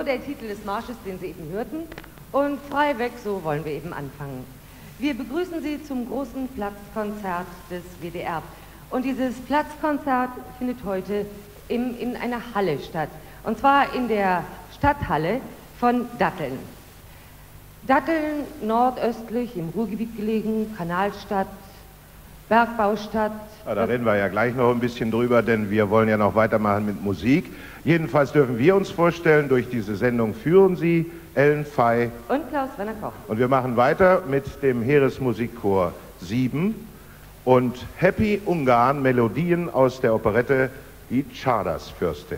So der Titel des Marsches, den Sie eben hörten. Und frei weg, so wollen wir eben anfangen. Wir begrüßen Sie zum großen Platzkonzert des WDR. Und dieses Platzkonzert findet heute in einer Halle statt. Und zwar in der Stadthalle von Datteln. Datteln, nordöstlich im Ruhrgebiet gelegen, Kanalstadt, Bergbaustadt. Ja, da reden wir ja gleich noch ein bisschen drüber, denn wir wollen ja noch weitermachen mit Musik. Jedenfalls dürfen wir uns vorstellen, durch diese Sendung führen Sie Ellen Fey und Klaus-Werner Koch. Und wir machen weiter mit dem Heeresmusikchor 7 und Happy Ungarn, Melodien aus der Operette Die Czardas-Fürstin.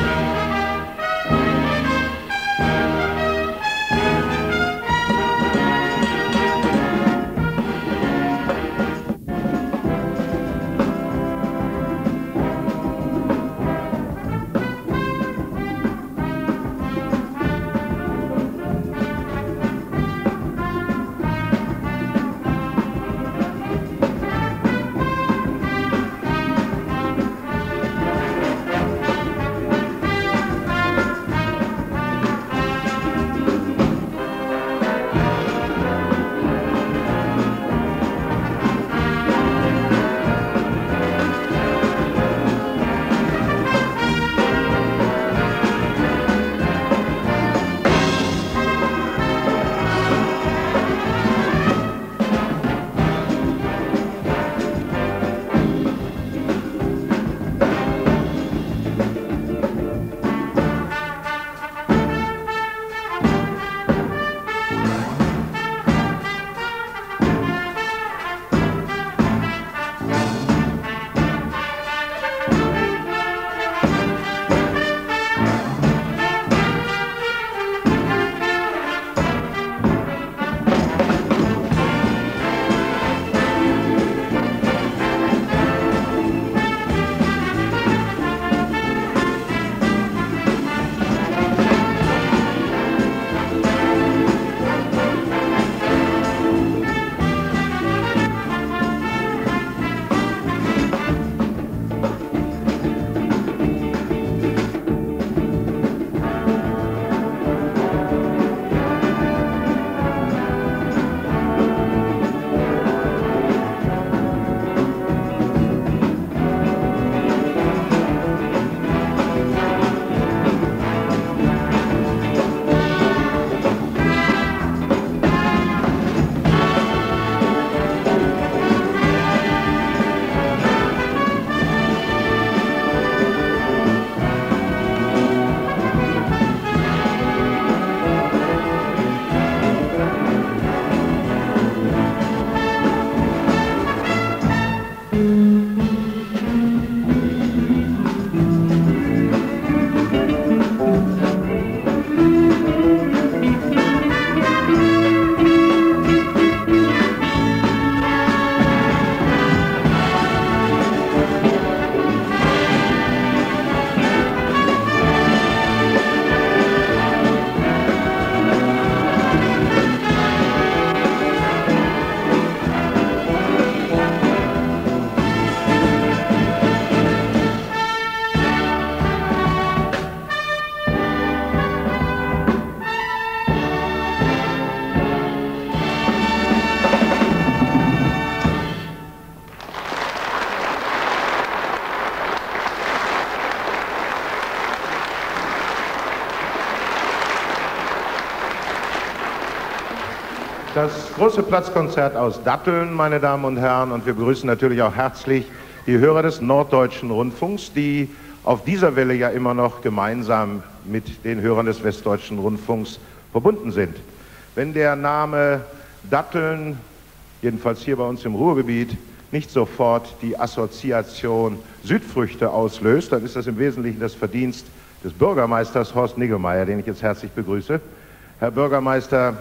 Das große Platzkonzert aus Datteln, meine Damen und Herren, und wir begrüßen natürlich auch herzlich die Hörer des Norddeutschen Rundfunks, die auf dieser Welle ja immer noch gemeinsam mit den Hörern des Westdeutschen Rundfunks verbunden sind. Wenn der Name Datteln, jedenfalls hier bei uns im Ruhrgebiet, nicht sofort die Assoziation Südfrüchte auslöst, dann ist das im Wesentlichen das Verdienst des Bürgermeisters Horst Niggemeier, den ich jetzt herzlich begrüße. Herr Bürgermeister,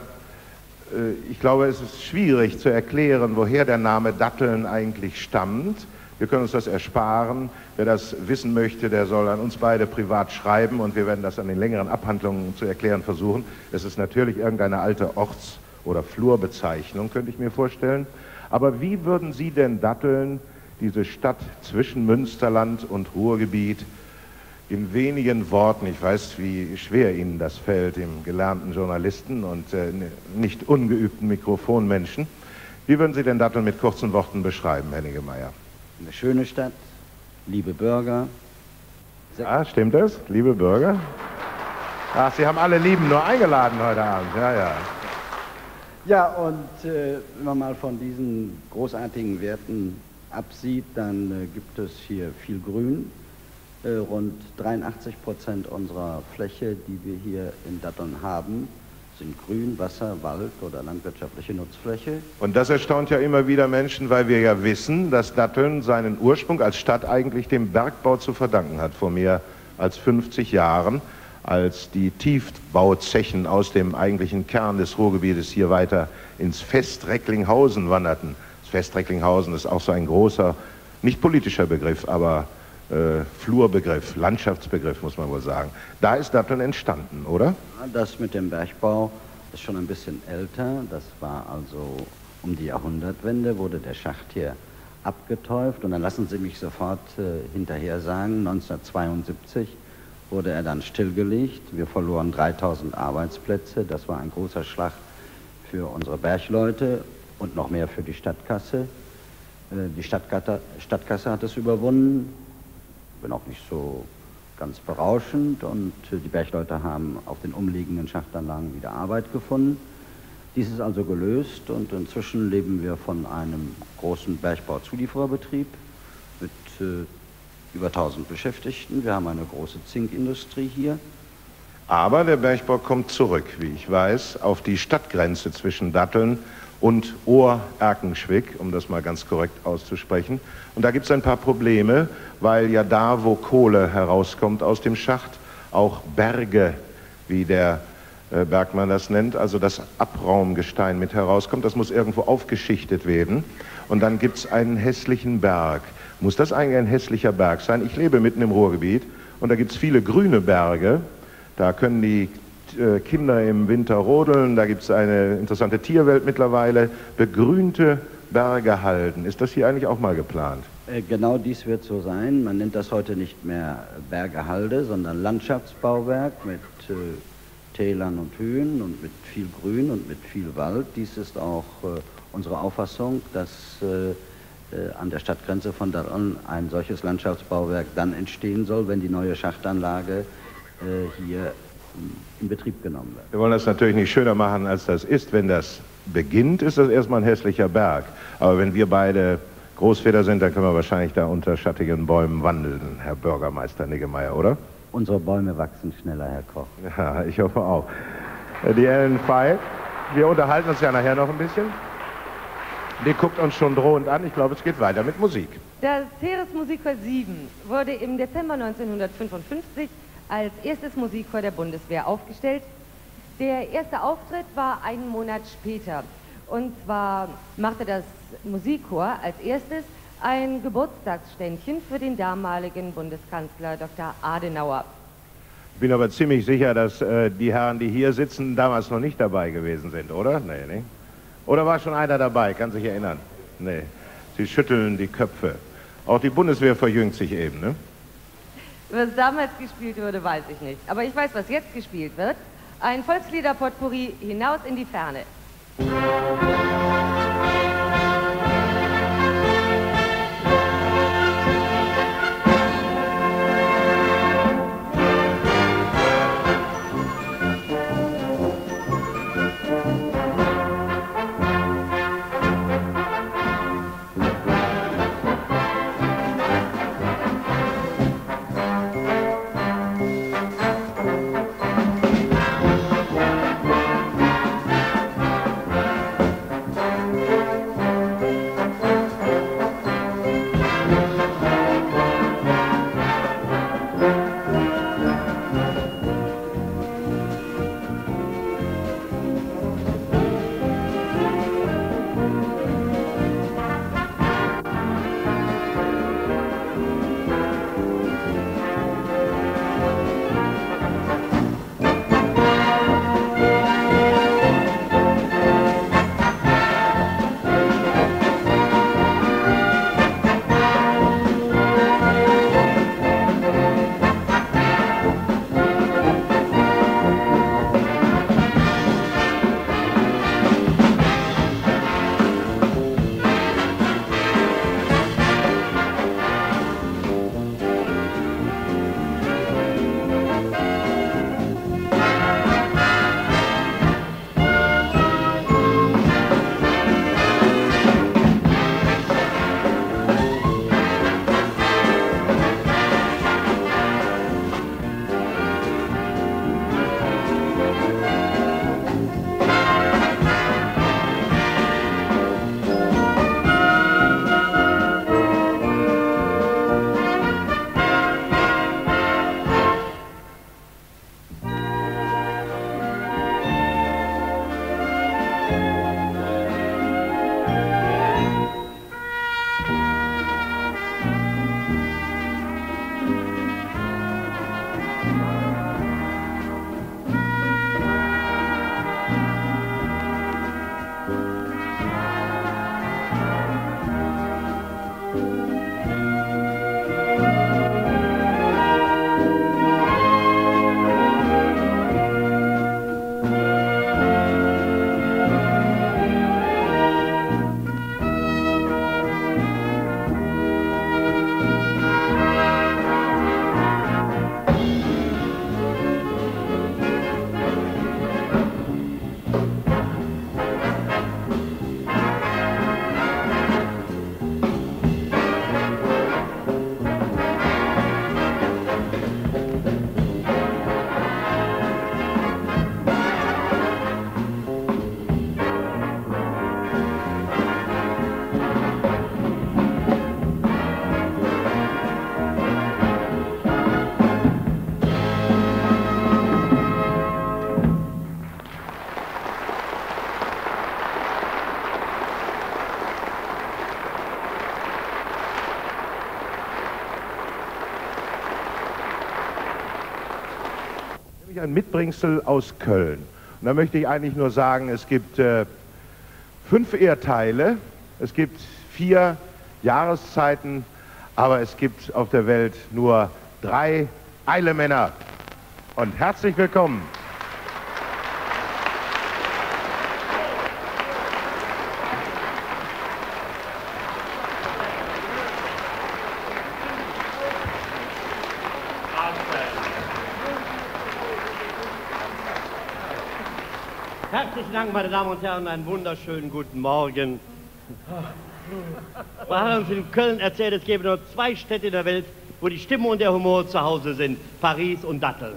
ich glaube, es ist schwierig zu erklären, woher der Name Datteln eigentlich stammt. Wir können uns das ersparen. Wer das wissen möchte, der soll an uns beide privat schreiben und wir werden das an den längeren Abhandlungen zu erklären versuchen. Es ist natürlich irgendeine alte Orts- oder Flurbezeichnung, könnte ich mir vorstellen. Aber wie würden Sie denn Datteln, diese Stadt zwischen Münsterland und Ruhrgebiet, in wenigen Worten, ich weiß, wie schwer Ihnen das fällt, dem gelernten Journalisten und nicht ungeübten Mikrofonmenschen. Wie würden Sie denn Datteln mit kurzen Worten beschreiben, Herr Niggemeier? Eine schöne Stadt, liebe Bürger. Ja, stimmt das? Liebe Bürger? Ach, Sie haben alle Lieben nur eingeladen heute Abend, ja, ja. Ja, und wenn man mal von diesen großartigen Werten absieht, dann gibt es hier viel Grün. Rund 83% unserer Fläche, die wir hier in Datteln haben, sind Grün, Wasser, Wald oder landwirtschaftliche Nutzfläche. Und das erstaunt ja immer wieder Menschen, weil wir ja wissen, dass Datteln seinen Ursprung als Stadt eigentlich dem Bergbau zu verdanken hat, vor mehr als 50 Jahren, als die Tiefbauzechen aus dem eigentlichen Kern des Ruhrgebietes hier weiter ins Fest Recklinghausen wanderten. Das Fest Recklinghausen ist auch so ein großer, nicht politischer Begriff, aber Flurbegriff, Landschaftsbegriff, muss man wohl sagen. Da ist Datteln entstanden, oder? Das mit dem Bergbau ist schon ein bisschen älter. Das war also um die Jahrhundertwende, wurde der Schacht hier abgetäuft. Und dann lassen Sie mich sofort hinterher sagen, 1972 wurde er dann stillgelegt. Wir verloren 3000 Arbeitsplätze. Das war ein großer Schlag für unsere Bergleute und noch mehr für die Stadtkasse. Die Stadtkasse hat es überwunden. Bin auch nicht so ganz berauschend, und die Bergleute haben auf den umliegenden Schachtanlagen wieder Arbeit gefunden. Dies ist also gelöst, und inzwischen leben wir von einem großen Bergbauzuliefererbetrieb mit über 1000 Beschäftigten. Wir haben eine große Zinkindustrie hier. Aber der Bergbau kommt zurück, wie ich weiß, auf die Stadtgrenze zwischen Datteln und Ohr-Erkenschwick, um das mal ganz korrekt auszusprechen. Und da gibt es ein paar Probleme, weil ja da, wo Kohle herauskommt aus dem Schacht, auch Berge, wie der Bergmann das nennt, also das Abraumgestein mit herauskommt. Das muss irgendwo aufgeschichtet werden. Und dann gibt es einen hässlichen Berg. Muss das eigentlich ein hässlicher Berg sein? Ich lebe mitten im Ruhrgebiet und da gibt es viele grüne Berge. Da können die Kinder im Winter rodeln, da gibt es eine interessante Tierwelt mittlerweile, begrünte Berge halten. Ist das hier eigentlich auch mal geplant? Genau dies wird so sein. Man nennt das heute nicht mehr Bergehalde, sondern Landschaftsbauwerk mit Tälern und Höhen und mit viel Grün und mit viel Wald. Dies ist auch unsere Auffassung, dass an der Stadtgrenze von Datteln ein solches Landschaftsbauwerk dann entstehen soll, wenn die neue Schachtanlage hier in Betrieb genommen wird. Wir wollen das natürlich nicht schöner machen, als das ist. Wenn das beginnt, ist das erstmal ein hässlicher Berg. Aber wenn wir beide Großväter sind, dann können wir wahrscheinlich da unter schattigen Bäumen wandeln, Herr Bürgermeister Niggemeier, oder? Unsere Bäume wachsen schneller, Herr Koch. Ja, ich hoffe auch. Die Ellen Five, wir unterhalten uns ja nachher noch ein bisschen. Die guckt uns schon drohend an. Ich glaube, es geht weiter mit Musik. Das Heeresmusikchor 7 wurde im Dezember 1955 als erstes Musikchor der Bundeswehr aufgestellt. Der erste Auftritt war einen Monat später. Und zwar machte das Musikchor als erstes ein Geburtstagsständchen für den damaligen Bundeskanzler Dr. Adenauer. Ich bin aber ziemlich sicher, dass die Herren, die hier sitzen, damals noch nicht dabei gewesen sind, oder? Nee, nee. Oder war schon einer dabei? Kann sich erinnern? Nee. Sie schütteln die Köpfe. Auch die Bundeswehr verjüngt sich eben, ne? Was damals gespielt wurde, weiß ich nicht. Aber ich weiß, was jetzt gespielt wird. Ein Volkslieder-Potpourri hinaus in die Ferne. eigentlich ein Mitbringsel aus Köln. Und da möchte ich eigentlich nur sagen, es gibt 5 Erdteile, es gibt 4 Jahreszeiten, aber es gibt auf der Welt nur 3 Eilemänner. Und herzlich willkommen. Herzlichen Dank, meine Damen und Herren, einen wunderschönen guten Morgen. Man hat uns in Köln erzählt, es gäbe nur 2 Städte in der Welt, wo die Stimme und der Humor zu Hause sind. Paris und Datteln.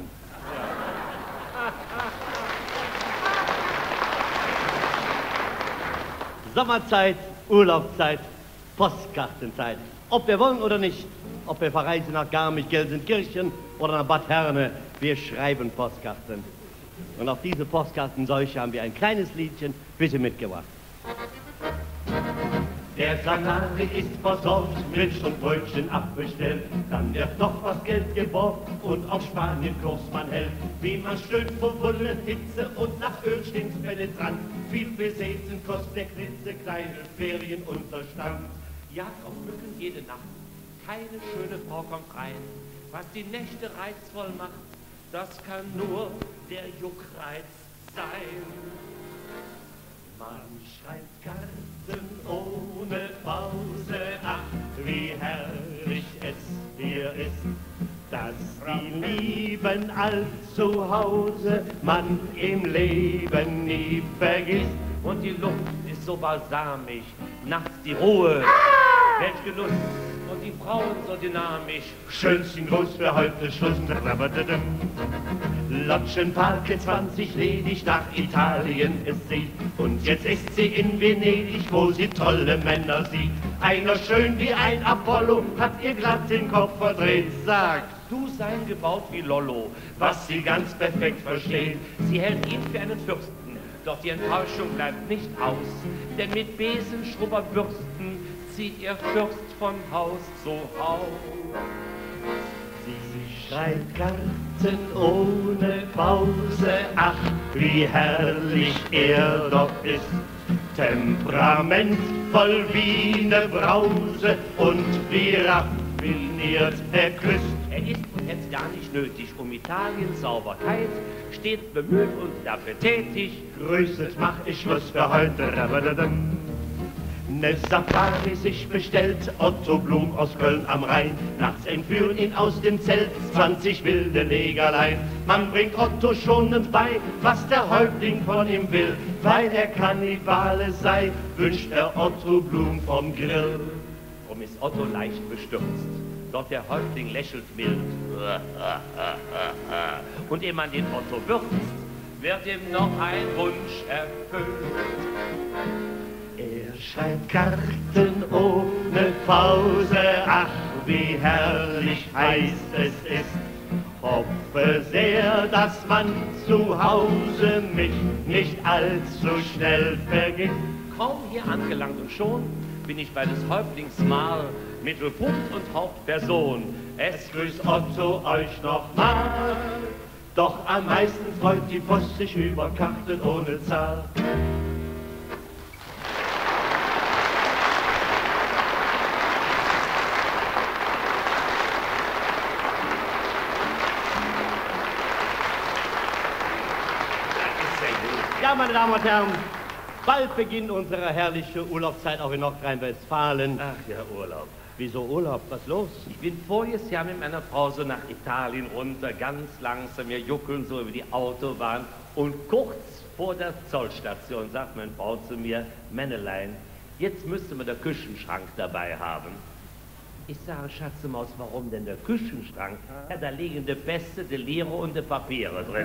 Sommerzeit, Urlaubszeit, Postkartenzeit. Ob wir wollen oder nicht, ob wir verreisen nach Garmisch-Gelsenkirchen oder nach Bad Herne, wir schreiben Postkarten. Und auf diese Postkartenseuche haben wir ein kleines Liedchen für Sie mitgebracht. Der Sanari ist versorgt, Milch und Brötchen abbestellt, dann wird noch was Geld geborgt und auf Spanien-Kurs man hält. Wie man stöhnt vor Wolle, Hitze und nach Öl stinkt's penetrant. Viel Besäßen kostet der klitzekleine Ferienunterstand. Jagd auf Mücken jede Nacht, keine schöne Frau kommt rein. Was die Nächte reizvoll macht, das kann nur der Juckreiz sein. Man schreibt Karten ohne Pause, ach, wie herrlich es hier ist, dass die Lieben all zu Hause man im Leben nie vergisst. Und die Luft ist so balsamisch, nachts die Ruhe, welch Genuss, und die Frauen so dynamisch. Schönsten Gruß für heute Schluss. Lotschenparke 20 ledig nach Italien es sieht. Und jetzt ist sie in Venedig, wo sie tolle Männer sieht. Einer schön wie ein Apollo hat ihr glatt den Kopf verdreht. Sagt, Du sein gebaut wie Lollo, was sie ganz perfekt versteht. sie hält ihn für einen Fürsten, doch die Enttäuschung bleibt nicht aus, denn mit Besenschrubberbürsten zieht ihr Fürst von Haus zu Haus. Sie schreibt Karten ohne Pause, ach, wie herrlich er doch ist. Temperamentvoll wie ne Brause und wie raffiniert er küsst. Er ist und jetzt gar nicht nötig, Italiens Sauberkeit, stets bemüht und dafür tätig. Grüßet, mach ich Schluss für heute. Ne Safari sich bestellt, Otto Blum aus Köln am Rhein. Nachts entführen ihn aus dem Zelt 20 wilde Negerlein. Man bringt Otto schonend bei, was der Häuptling von ihm will. Weil er Kannibale sei, wünscht er Otto Blum vom Grill. Drum ist Otto leicht bestürzt, doch der Häuptling lächelt mild. Und ehe man den Otto würzt, wird ihm noch ein Wunsch erfüllt. Er schreibt Karten ohne Pause, ach, wie herrlich heiß es ist. Hoffe sehr, dass man zu Hause mich nicht allzu schnell vergisst. Kaum hier angelangt und schon bin ich bei des Häuptlings Mahl, Mittelpunkt und Hauptperson. Es grüßt Otto euch nochmal. Doch am meisten freut die Post sich über Karten ohne Zahl. Ja, meine Damen und Herren, bald beginnt unsere herrliche Urlaubszeit auch in Nordrhein-Westfalen. Ach ja, Urlaub. Wieso Urlaub? Was los? Ich bin voriges Jahr mit meiner Frau so nach Italien runter, ganz langsam, wir juckeln so über die Autobahn und kurz vor der Zollstation sagt meine Frau zu mir, Männelein, jetzt müsste man den Küchenschrank dabei haben. Ich sage, Schatzemaus, warum denn der Küchenschrank? Ja, da liegen die Beste, die Lehre und die Papiere drin.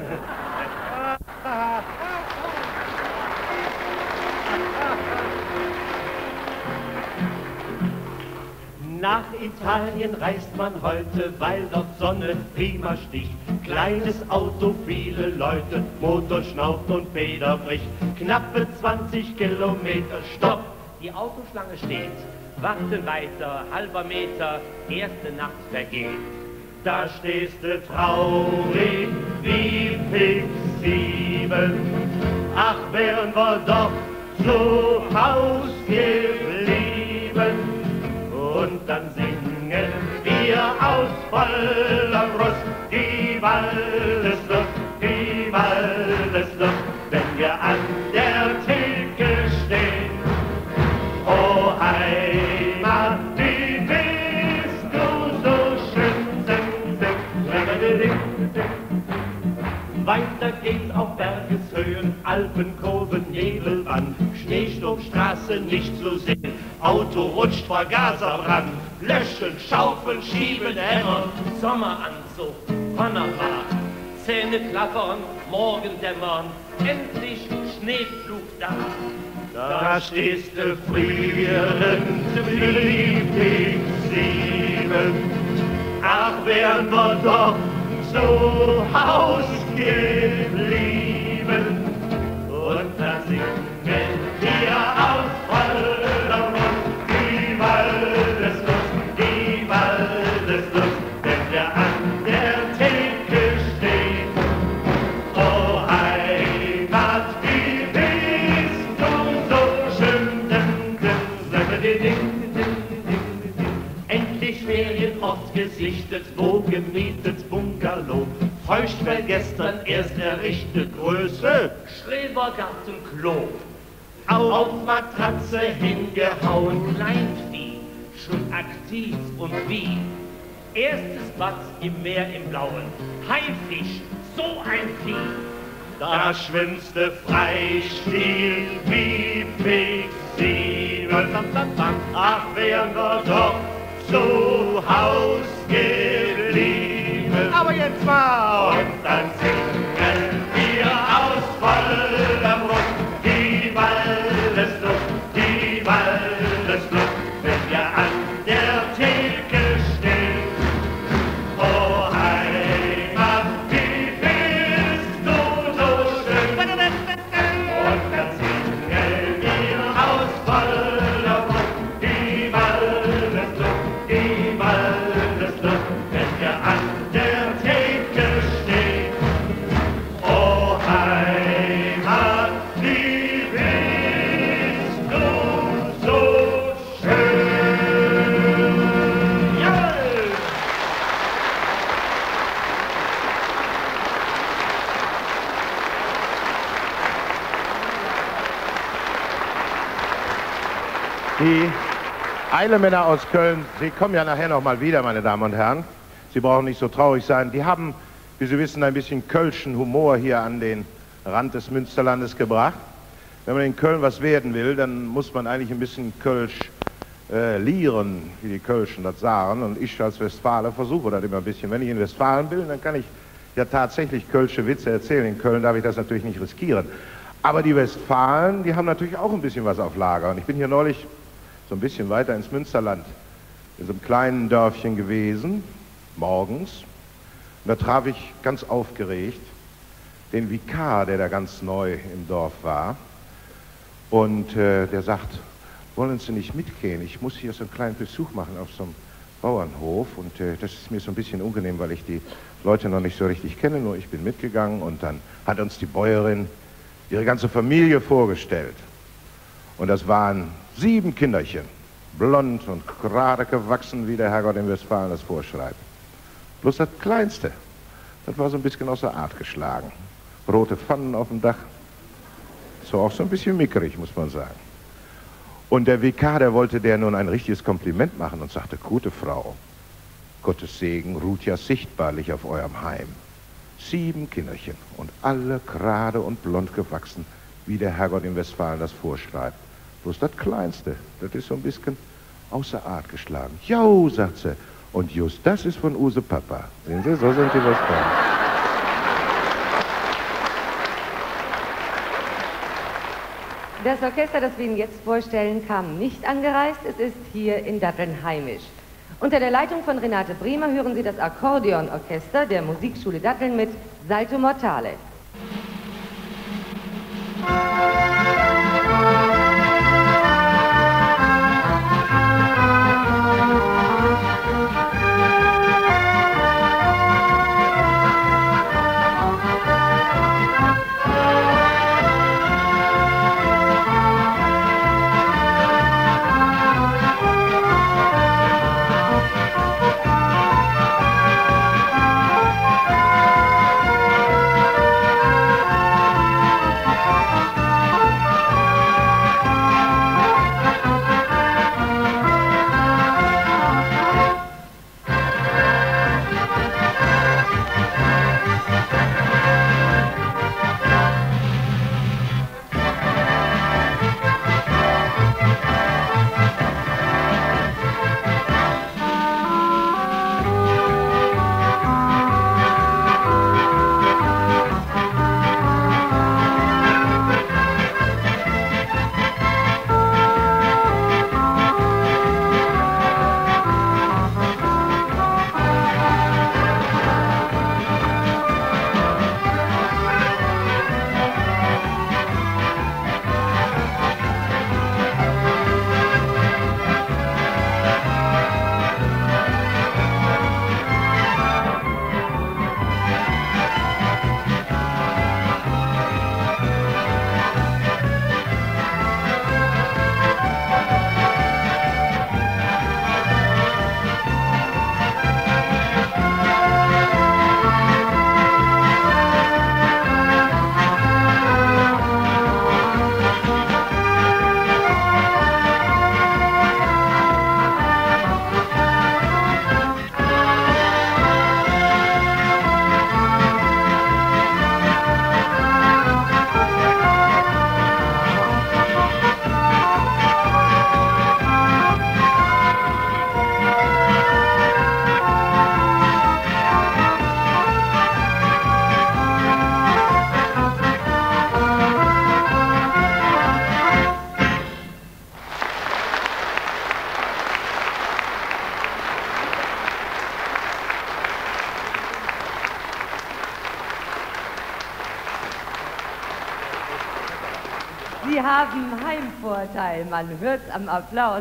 Nach Italien reist man heute, weil dort Sonne prima sticht. Kleines Auto, viele Leute, Motor schnauft und Feder bricht. Knappe 20 Kilometer, Stopp! Die Autoschlange steht, warten weiter, halber Meter, erste Nacht vergeht. Da stehst du traurig wie Pix 7. Ach, wären wir doch zu Haus geblieben. Und dann singen wir aus voller Brust die Waldesluft, die Waldesluft, wenn wir an der Theke stehen. O Heimat, wie bist du so schön, weiter geht's auf Bergeshöhen, Alpenkurven, Nebelwand, Schneesturm, Straße nicht zu sehen, Auto rutscht vor Gaserbrand, löschen, schaufeln, schieben, hämmern, Sommeranzug, Panama, Zähne klappern, Morgendämmern, endlich Schneepflug da. Da stehst du frierend wie Pix 7. Ach, wären wir doch zu Haus geblieben. Und da singen wir aus voller Brust die Waldesluft, die Waldesluft, wenn wir an der Theke stehen. O Heimat, wie bist du so schön, endlich Ferienort gesichtet, wo gemietet Bungalow, Feuchtwell gestern erst errichtet, Größe Schrebergartenklo, auf Matratze hingehauen, Kleinvieh, schon aktiv und wie. Erstes Bad im Meer im Blauen, Haifisch, so ein Vieh. da schwimmst du Freistil wie Pix 7. Ach, wären wir doch zu Haus geblieben. Aber jetzt mal! Und dann singen wir aus voller Brust die Waldesluft, die Waldesluft, wenn wir an der Theke stehen. O Heimat, wie bist du so schön. Und dann singen wir aus voller Brust die Waldesluft, die Waldesluft, wenn wir an der Theke stehen. O Heimat, wie bist du so schön. Jawohl! Die Eilemänner aus Köln, Sie kommen ja nachher noch mal wieder, meine Damen und Herren. Sie brauchen nicht so traurig sein. Die haben, wie Sie wissen, ein bisschen kölschen Humor hier an den Rand des Münsterlandes gebracht. Wenn man in Köln was werden will, dann muss man eigentlich ein bisschen Kölsch lieren, wie die Kölschen das sagen. Und ich als Westfale versuche das immer ein bisschen. Wenn ich in Westfalen bin, dann kann ich ja tatsächlich kölsche Witze erzählen. In Köln darf ich das natürlich nicht riskieren. Aber die Westfalen, die haben natürlich auch ein bisschen was auf Lager. Und ich bin hier neulich so ein bisschen weiter ins Münsterland, in so einem kleinen Dörfchen gewesen, morgens. Und da traf ich ganz aufgeregt den Vikar, der da ganz neu im Dorf war. Und der sagt, wollen Sie nicht mitgehen? Ich muss hier so einen kleinen Besuch machen auf so einem Bauernhof. Und das ist mir so ein bisschen unangenehm, weil ich die Leute noch nicht so richtig kenne. Nur ich bin mitgegangen und dann hat uns die Bäuerin ihre ganze Familie vorgestellt. Und das waren 7 Kinderchen, blond und gerade gewachsen, wie der Herrgott in Westfalen das vorschreibt. Bloß das Kleinste, das war so ein bisschen außer Art geschlagen. Rote Pfannen auf dem Dach. So auch so ein bisschen mickerig, muss man sagen. Und der Vikar, der wollte der nun ein richtiges Kompliment machen und sagte, gute Frau, Gottes Segen ruht ja sichtbarlich auf eurem Heim. 7 Kinderchen und alle gerade und blond gewachsen, wie der Herrgott in Westfalen das vorschreibt. Bloß das Kleinste, das ist so ein bisschen außer Art geschlagen. Jo, sagt sie, und just das ist von Use Papa. Sehen Sie, so sind die Westfalen. Das Orchester, das wir Ihnen jetzt vorstellen, kam nicht angereist. Es ist hier in Datteln heimisch. Unter der Leitung von Renate Bremer hören Sie das Akkordeonorchester der Musikschule Datteln mit Salto Mortale. braven Heimvorteil. Man hört's am Applaus.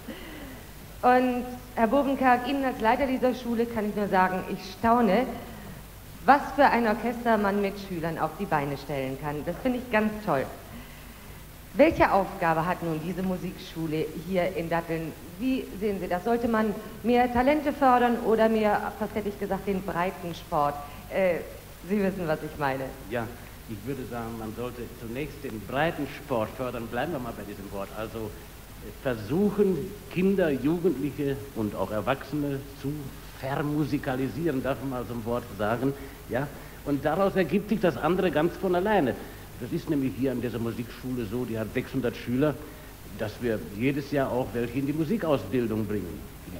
Und Herr Bovenkerk, Ihnen als Leiter dieser Schule kann ich nur sagen, ich staune, was für ein Orchester man mit Schülern auf die Beine stellen kann. Das finde ich ganz toll. Welche Aufgabe hat nun diese Musikschule hier in Datteln? Wie sehen Sie das? Sollte man mehr Talente fördern oder mehr, was hätte ich gesagt, den Breitensport? Sie wissen, was ich meine. Ja, ich würde sagen, man sollte zunächst den Breitensport fördern. Bleiben wir mal bei diesem Wort. Also versuchen, Kinder, Jugendliche und auch Erwachsene zu vermusikalisieren, darf man mal so ein Wort sagen. Ja? Und daraus ergibt sich das andere ganz von alleine. Das ist nämlich hier an dieser Musikschule so, die hat 600 Schüler, dass wir jedes Jahr auch welche in die Musikausbildung bringen.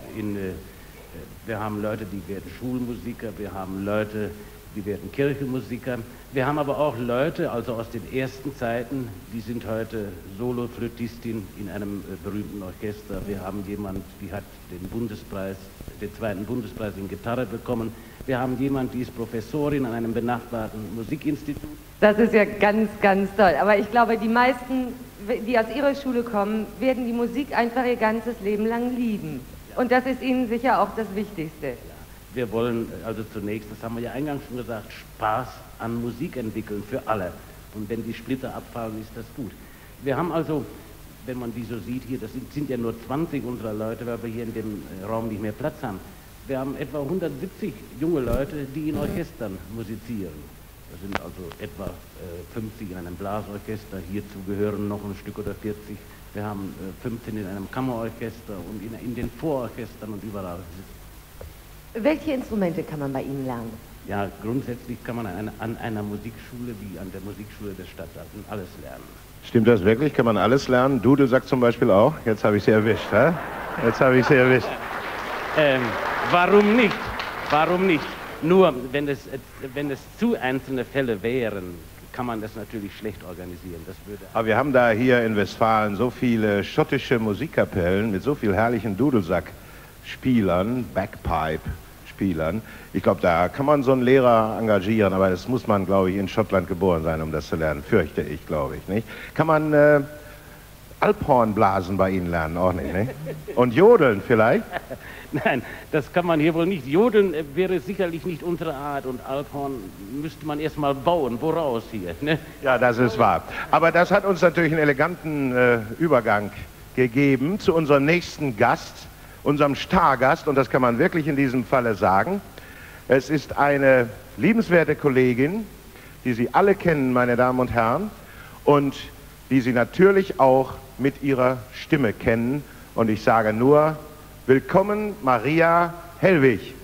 Wir haben Leute, die werden Schulmusiker, wir haben Leute, die werden Kirchenmusiker. Wir haben aber auch Leute, also aus den ersten Zeiten, die sind heute Soloflötistin in einem berühmten Orchester. Wir haben jemand, die hat den Bundespreis, den zweiten Bundespreis in Gitarre bekommen. Wir haben jemand, die ist Professorin an einem benachbarten Musikinstitut. Das ist ja ganz, ganz toll. Aber ich glaube, die meisten, die aus Ihrer Schule kommen, werden die Musik einfach ihr ganzes Leben lang lieben. Und das ist Ihnen sicher auch das Wichtigste. Wir wollen also zunächst, das haben wir ja eingangs schon gesagt, Spaß an Musik entwickeln für alle. Und wenn die Splitter abfallen, ist das gut. Wir haben also, wenn man die so sieht hier, das sind ja nur 20 unserer Leute, weil wir hier in dem Raum nicht mehr Platz haben. Wir haben etwa 170 junge Leute, die in Orchestern musizieren. Das sind also etwa 50 in einem Blasorchester, hierzu gehören noch ein Stück oder 40. Wir haben 15 in einem Kammerorchester und in den Vororchestern und überall. Welche Instrumente kann man bei Ihnen lernen? Ja, grundsätzlich kann man an einer Musikschule wie an der Musikschule der Stadt Datteln alles lernen. Stimmt das wirklich? Kann man alles lernen? Dudelsack zum Beispiel auch? Jetzt habe ich sie erwischt, hä? Jetzt habe ich sie erwischt. Warum nicht? Warum nicht? Nur, wenn es zu einzelne Fälle wären, kann man das natürlich schlecht organisieren. Das würde Aber wir haben da hier in Westfalen so viele schottische Musikkapellen mit so viel herrlichen Dudelsack-Spielern, Bagpipe-Spielern. Ich glaube, da kann man so einen Lehrer engagieren, aber das muss man, glaube ich, in Schottland geboren sein, um das zu lernen. Fürchte ich, glaube ich, nicht? Kann man Alphornblasen bei Ihnen lernen, auch nicht, ne? Und Jodeln vielleicht? Nein, das kann man hier wohl nicht. Jodeln wäre sicherlich nicht unsere Art und Alphorn müsste man erst mal bauen. Woraus hier? Ne? Ja, das ist wahr. Aber das hat uns natürlich einen eleganten Übergang gegeben zu unserem nächsten Gast, unserem Stargast, und das kann man wirklich in diesem Falle sagen. Es ist eine liebenswerte Kollegin, die Sie alle kennen, meine Damen und Herren, und die Sie natürlich auch mit ihrer Stimme kennen. Und ich sage nur, willkommen Maria Hellwig.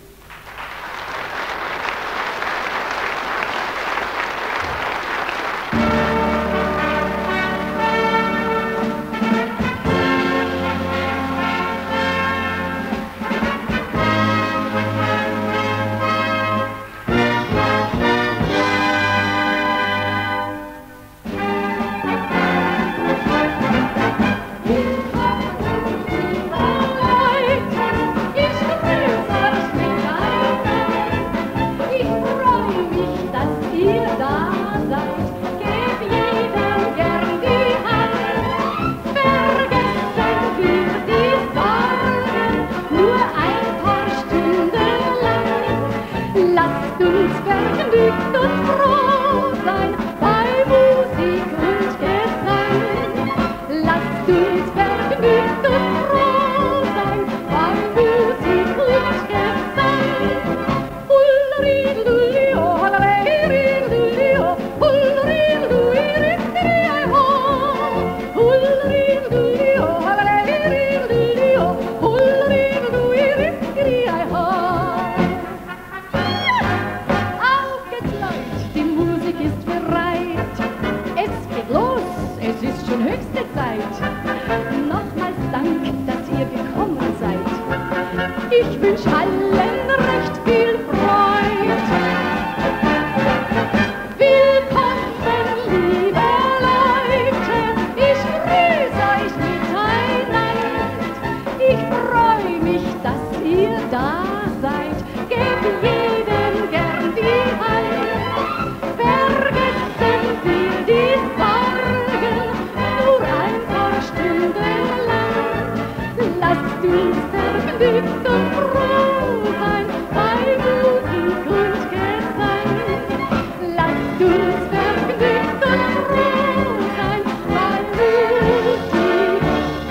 Nur vergnügt und froh sein bei Musik und Gesang. Lasst uns vergnügt und froh sein bei Musik und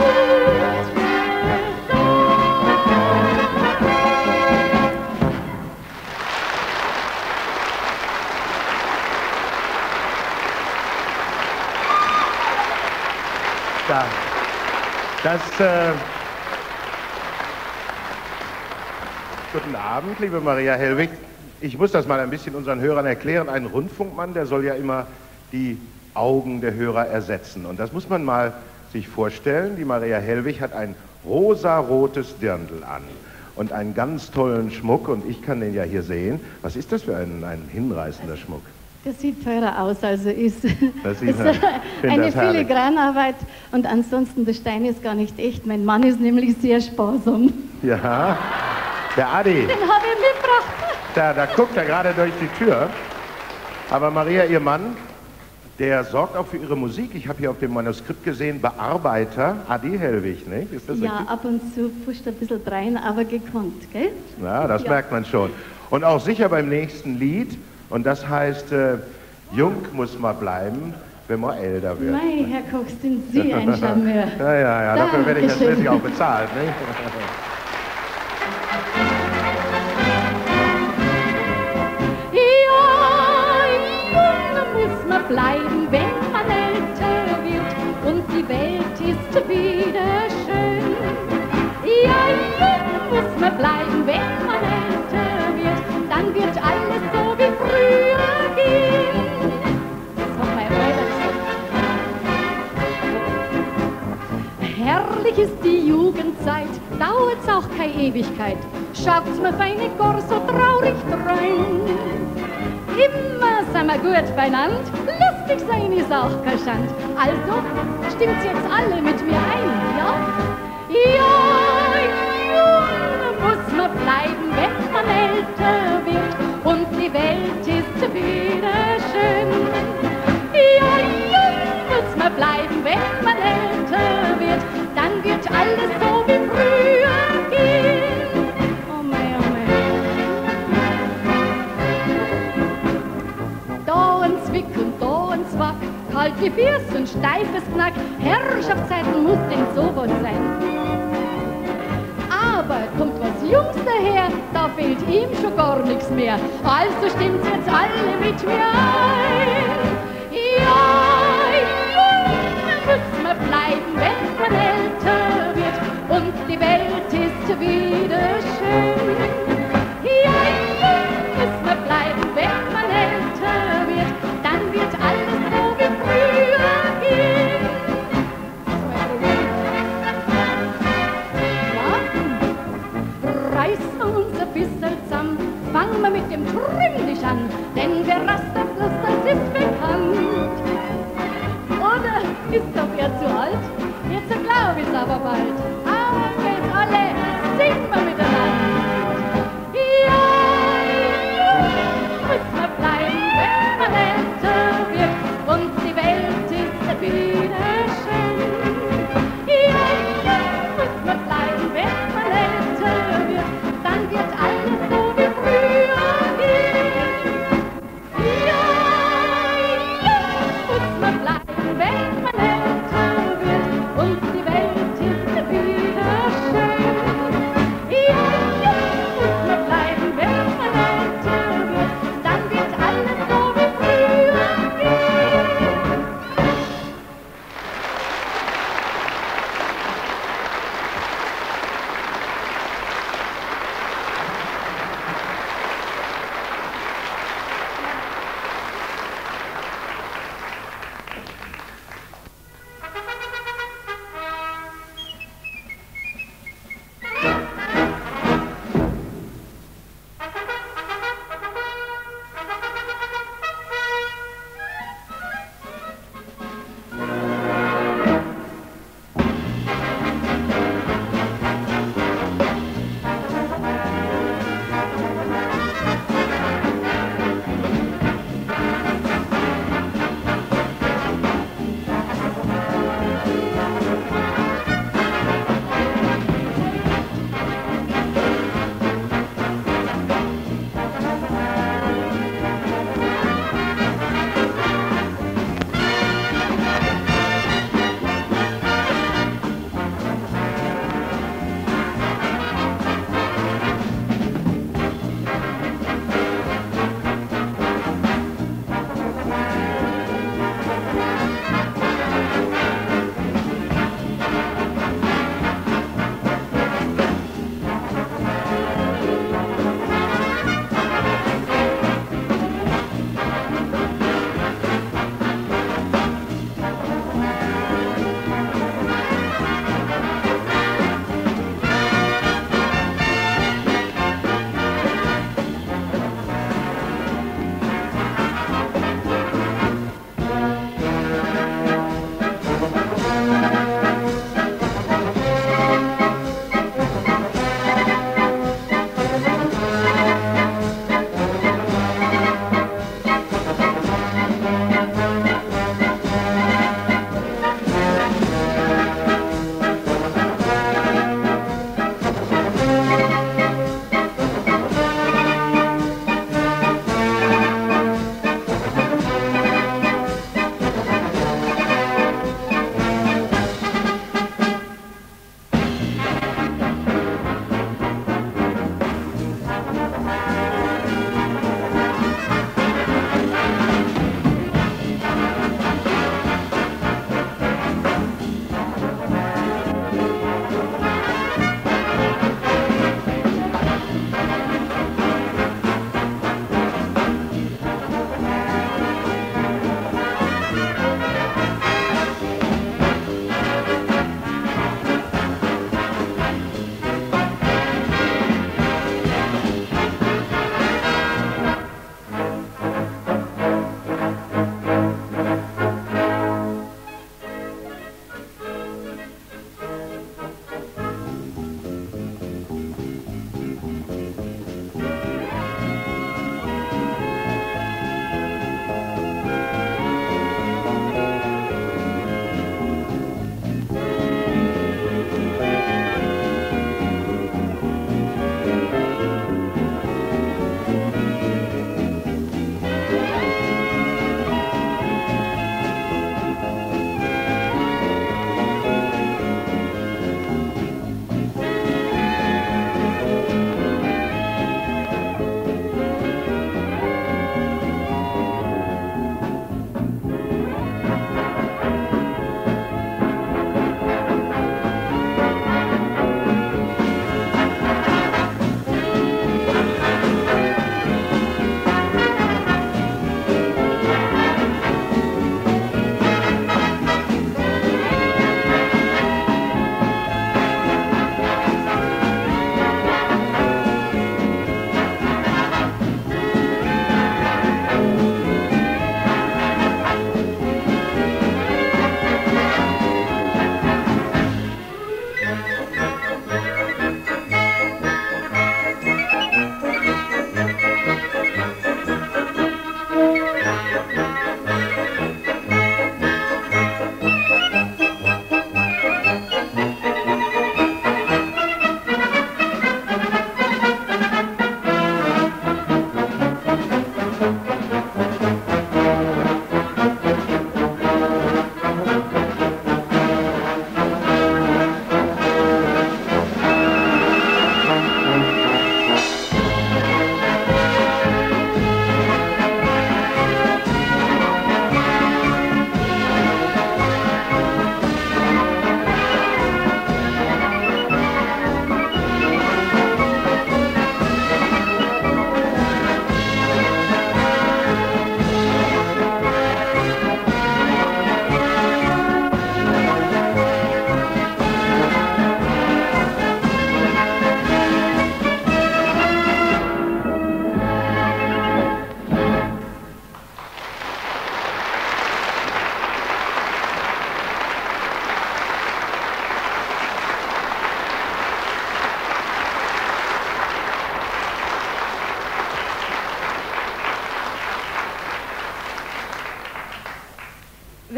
Guten Abend, liebe Maria Hellwig. Ich muss das mal ein bisschen unseren Hörern erklären. Ein Rundfunkmann, der soll ja immer die Augen der Hörer ersetzen. Und das muss man mal sich vorstellen. Die Maria Hellwig hat ein rosarotes Dirndl an und einen ganz tollen Schmuck. Und ich kann den ja hier sehen. Was ist das für ein hinreißender Schmuck? das sieht teurer aus, also ist eine eine Filigranarbeit und ansonsten der Stein ist gar nicht echt. Mein Mann ist nämlich sehr sparsam. Ja, der Adi. Den habe ich mitgebracht. Da guckt er gerade durch die Tür. Aber Maria, Ihr Mann, der sorgt auch für Ihre Musik. Ich habe hier auf dem Manuskript gesehen, Bearbeiter Adi Hellwig, nicht? Ist das Ja, richtig? ab und zu pusht er ein bisschen rein, aber gekonnt, gell? Ja, das merkt man schon. Und auch sicher beim nächsten Lied. Und das heißt, jung muss man bleiben, wenn man älter wird. Mei, Herr Koch, sind Sie ein Charmeur. Ja, dafür werde ich ja Dankeschön. schließlich auch bezahlt, nicht? Ja, jung muss man bleiben, wenn man älter wird und die Welt ist wieder schön. Ja, jung muss man bleiben, wenn man älter wird, dann wird alles so wie früher gehen. Das hat mein Bruder gesagt. Herrlich ist die Jugendzeit, dauert's auch keine Ewigkeit. Schaut's mir feine gar so traurig drein. Immer sind wir gut beieinander, lustig sein ist auch kein Schand. Also stimmt's jetzt alle mit mir ein, ja? Ja, jung muss man bleiben, wenn man älter wird und die Welt ist wieder schön. Ja, jung muss man bleiben, wenn man älter wird, dann wird alles so wie früher gehen. Oh mei, oh mei. Da ein Zwick und da ein Zwack, kalte Biers und steifes Knack, Herrschaftszeiten muss denn sowas sein. Aber kommt was Jungs daher, da fehlt ihm schon gar nichts mehr. Also stimmt's jetzt alle mit mir ein. Ja, jung muss man bleiben, wenn man älter wird und die Welt ist wieder schön. Ja, jung muss man bleiben, wenn man älter wird, dann wird alles so wie früher gehen. Reißen wir uns ein bisschen zusammen, fangen wir mit dem Trümlich an, denn wer rastet, das ist bekannt. Oder ist doch er zu alt? Jetzt glaub ich's aber bald. Auf geht's alle, singen wir miteinander. Ja, jung muss man bleiben, wenn man älter wird und die Welt ist wieder schön. Ja, jung muss man bleiben, wenn man älter wird, dann wird alles so wie früher gehen. Ja, jung muss man bleiben, wenn man älter wird und die Welt ist wieder schön.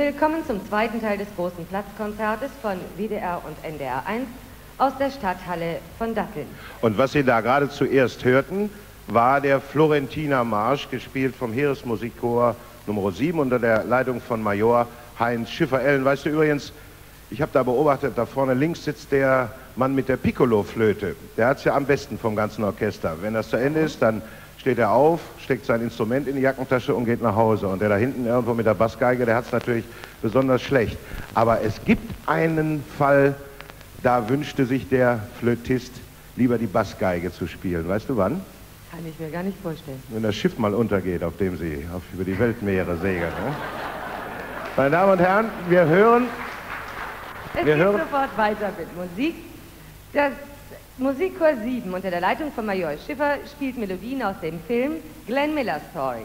Wir kommen zum zweiten Teil des großen Platzkonzertes von WDR und NDR 1 aus der Stadthalle von Datteln. Und was Sie da gerade zuerst hörten, war der Florentiner Marsch, gespielt vom Heeresmusikchor Nummer 7 unter der Leitung von Major Heinz Schiffer. Ellen, weißt du übrigens, ich habe da beobachtet, da vorne links sitzt der Mann mit der Piccolo-Flöte. Der hat es ja am besten vom ganzen Orchester. Wenn das zu Ende ist, dann steht er auf, steckt sein Instrument in die Jackentasche und geht nach Hause. Und der da hinten irgendwo mit der Bassgeige, der hat es natürlich besonders schlecht. Aber es gibt einen Fall, da wünschte sich der Flötist lieber die Bassgeige zu spielen. Weißt du wann? Kann ich mir gar nicht vorstellen. Wenn das Schiff mal untergeht, auf dem Sie über die Weltmeere segeln. Ne? Meine Damen und Herren, wir hören... Es geht sofort weiter mit Musik. Das Musikchor 7 unter der Leitung von Major Schiffer spielt Melodien aus dem Film Glenn Miller Story.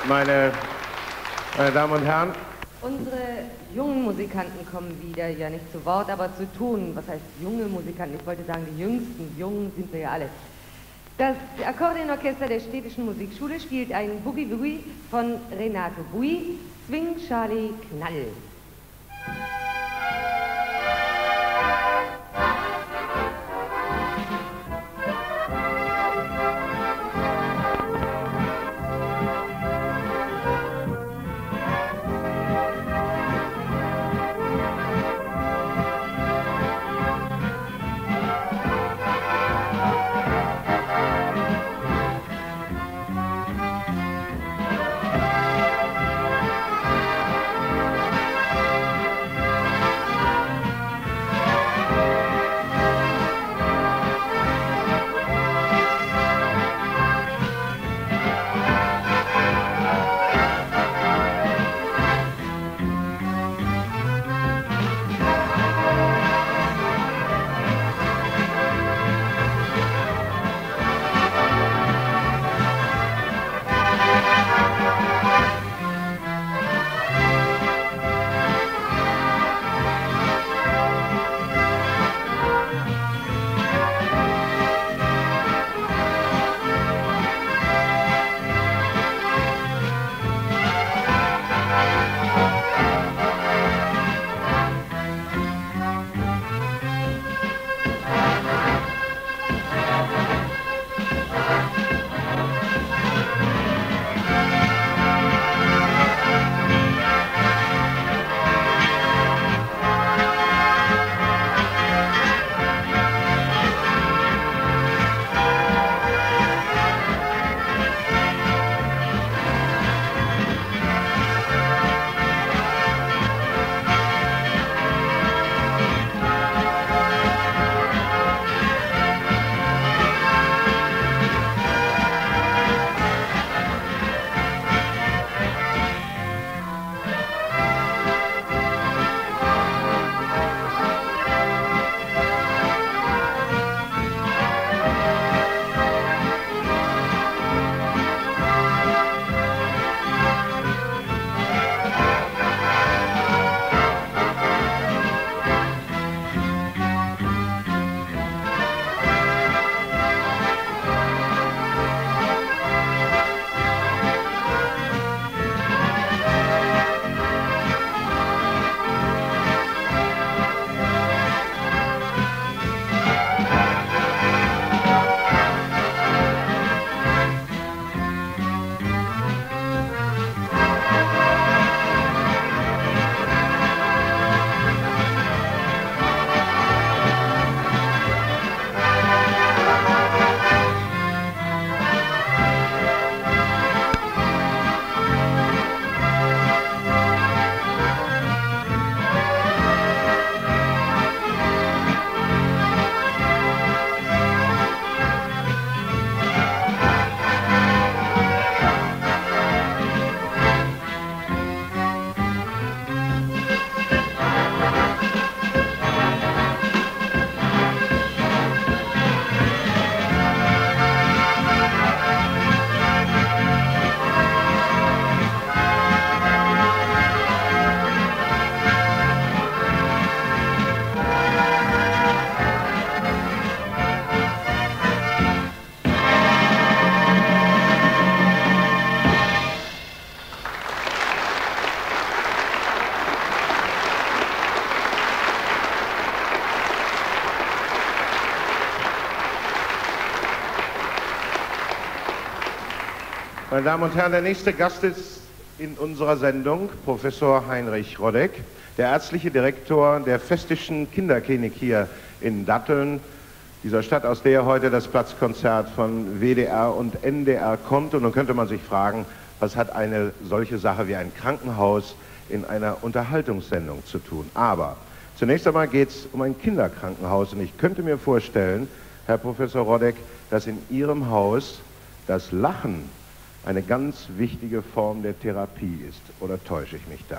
Meine Damen und Herren, unsere jungen Musikanten kommen wieder, ja nicht zu Wort, aber zu tun. Was heißt junge Musikanten? Ich wollte sagen, die jüngsten. Jung sind wir ja alle. Das Akkordeonorchester der Städtischen Musikschule spielt ein Boogie Woogie von Renato Bui, Swing Charlie Knall. Meine Damen und Herren, der nächste Gast ist in unserer Sendung Professor Heinrich Rodek, der ärztliche Direktor der Festischen Kinderklinik hier in Datteln, dieser Stadt, aus der heute das Platzkonzert von WDR und NDR kommt. Und nun könnte man sich fragen, was hat eine solche Sache wie ein Krankenhaus in einer Unterhaltungssendung zu tun? Aber zunächst einmal geht es um ein Kinderkrankenhaus und ich könnte mir vorstellen, Herr Professor Rodek, dass in Ihrem Haus das Lachen eine ganz wichtige Form der Therapie ist. Oder täusche ich mich da?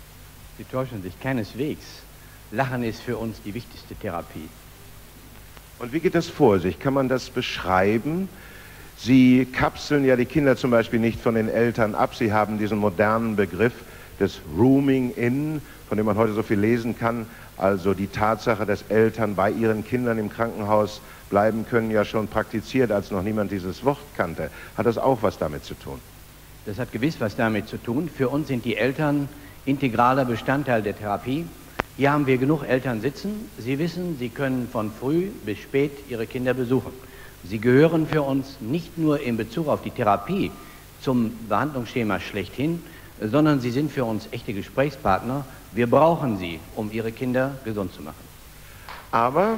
Sie täuschen sich keineswegs. Lachen ist für uns die wichtigste Therapie. Und wie geht das vor sich? Kann man das beschreiben? Sie kapseln ja die Kinder zum Beispiel nicht von den Eltern ab. Sie haben diesen modernen Begriff des Rooming In, von dem man heute so viel lesen kann. Also die Tatsache, dass Eltern bei ihren Kindern im Krankenhaus bleiben können, ja schon praktiziert, als noch niemand dieses Wort kannte. Hat das auch was damit zu tun? Das hat gewiss was damit zu tun. Für uns sind die Eltern integraler Bestandteil der Therapie. Hier haben wir genug Eltern sitzen. Sie wissen, sie können von früh bis spät ihre Kinder besuchen. Sie gehören für uns nicht nur in Bezug auf die Therapie zum Behandlungsschema schlechthin, sondern sie sind für uns echte Gesprächspartner. Wir brauchen sie, um ihre Kinder gesund zu machen. Aber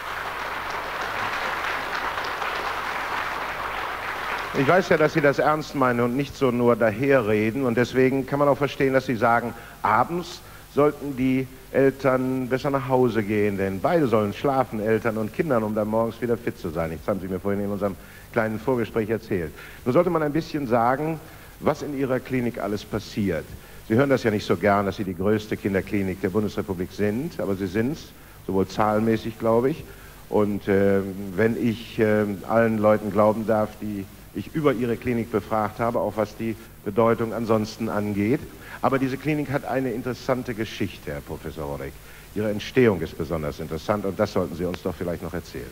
ich weiß ja, dass Sie das ernst meinen und nicht so nur daherreden. Und deswegen kann man auch verstehen, dass Sie sagen, abends sollten die Eltern besser nach Hause gehen, denn beide sollen schlafen, Eltern und Kindern, um dann morgens wieder fit zu sein. Das haben Sie mir vorhin in unserem kleinen Vorgespräch erzählt. Nun sollte man ein bisschen sagen, was in Ihrer Klinik alles passiert. Sie hören das ja nicht so gern, dass Sie die größte Kinderklinik der Bundesrepublik sind, aber Sie sind es, sowohl zahlenmäßig, glaube ich. Und wenn ich allen Leuten glauben darf, die ich über Ihre Klinik befragt habe, auch was die Bedeutung ansonsten angeht. Aber diese Klinik hat eine interessante Geschichte, Herr Professor Rodek. Ihre Entstehung ist besonders interessant und das sollten Sie uns doch vielleicht noch erzählen.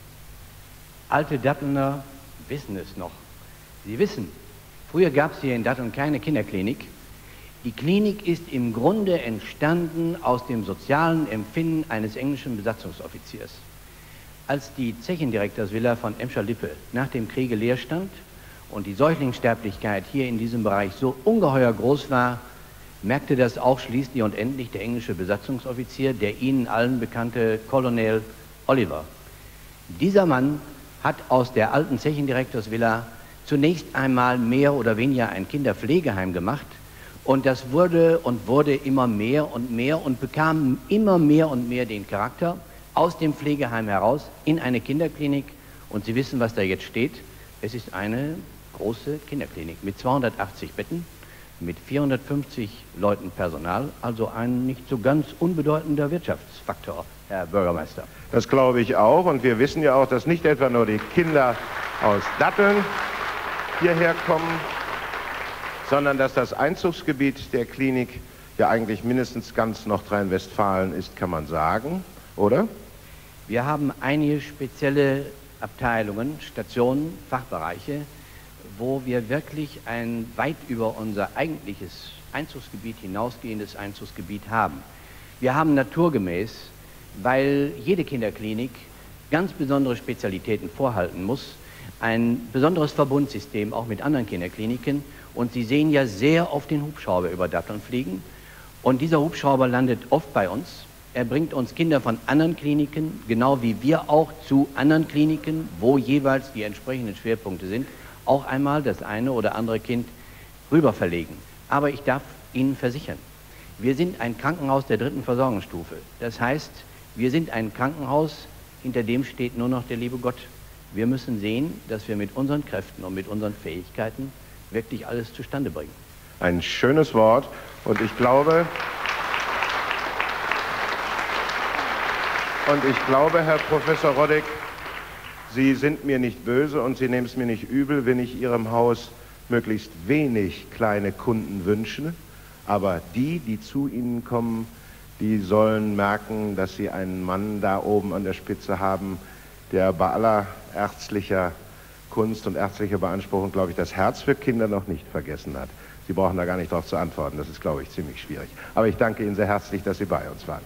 Alte Dattelner wissen es noch. Sie wissen, früher gab es hier in Datteln keine Kinderklinik. Die Klinik ist im Grunde entstanden aus dem sozialen Empfinden eines englischen Besatzungsoffiziers. Als die Zechendirektorsvilla von Emscher-Lippe nach dem Kriege leer stand und die Säuglingssterblichkeit hier in diesem Bereich so ungeheuer groß war, merkte das auch schließlich und endlich der englische Besatzungsoffizier, der Ihnen allen bekannte Colonel Oliver. Dieser Mann hat aus der alten Zechendirektorsvilla zunächst einmal mehr oder weniger ein Kinderpflegeheim gemacht und das wurde immer mehr und bekam immer mehr und mehr den Charakter aus dem Pflegeheim heraus in eine Kinderklinik und Sie wissen, was da jetzt steht. Es ist eine große Kinderklinik mit 280 Betten, mit 450 Leuten Personal, also ein nicht so ganz unbedeutender Wirtschaftsfaktor, Herr Bürgermeister. Das glaube ich auch und wir wissen ja auch, dass nicht etwa nur die Kinder aus Datteln hierher kommen, sondern dass das Einzugsgebiet der Klinik ja eigentlich mindestens ganz Nordrhein-Westfalen ist, kann man sagen, oder? Wir haben einige spezielle Abteilungen, Stationen, Fachbereiche, wo wir wirklich ein weit über unser eigentliches Einzugsgebiet hinausgehendes Einzugsgebiet haben. Wir haben naturgemäß, weil jede Kinderklinik ganz besondere Spezialitäten vorhalten muss, ein besonderes Verbundsystem auch mit anderen Kinderkliniken und Sie sehen ja sehr oft den Hubschrauber über Datteln fliegen und dieser Hubschrauber landet oft bei uns. Er bringt uns Kinder von anderen Kliniken, genau wie wir auch zu anderen Kliniken, wo jeweils die entsprechenden Schwerpunkte sind, auch einmal das eine oder andere Kind rüber verlegen. Aber ich darf Ihnen versichern, wir sind ein Krankenhaus der 3. Versorgungsstufe. Das heißt, wir sind ein Krankenhaus, hinter dem steht nur noch der liebe Gott. Wir müssen sehen, dass wir mit unseren Kräften und mit unseren Fähigkeiten wirklich alles zustande bringen. Ein schönes Wort und ich glaube, Herr Professor Rodek, Sie sind mir nicht böse und Sie nehmen es mir nicht übel, wenn ich Ihrem Haus möglichst wenig kleine Kunden wünsche. Aber die zu Ihnen kommen, die sollen merken, dass Sie einen Mann da oben an der Spitze haben, der bei aller ärztlicher Kunst und ärztlicher Beanspruchung, glaube ich, das Herz für Kinder noch nicht vergessen hat. Sie brauchen da gar nicht darauf zu antworten. Das ist, glaube ich, ziemlich schwierig. Aber ich danke Ihnen sehr herzlich, dass Sie bei uns waren.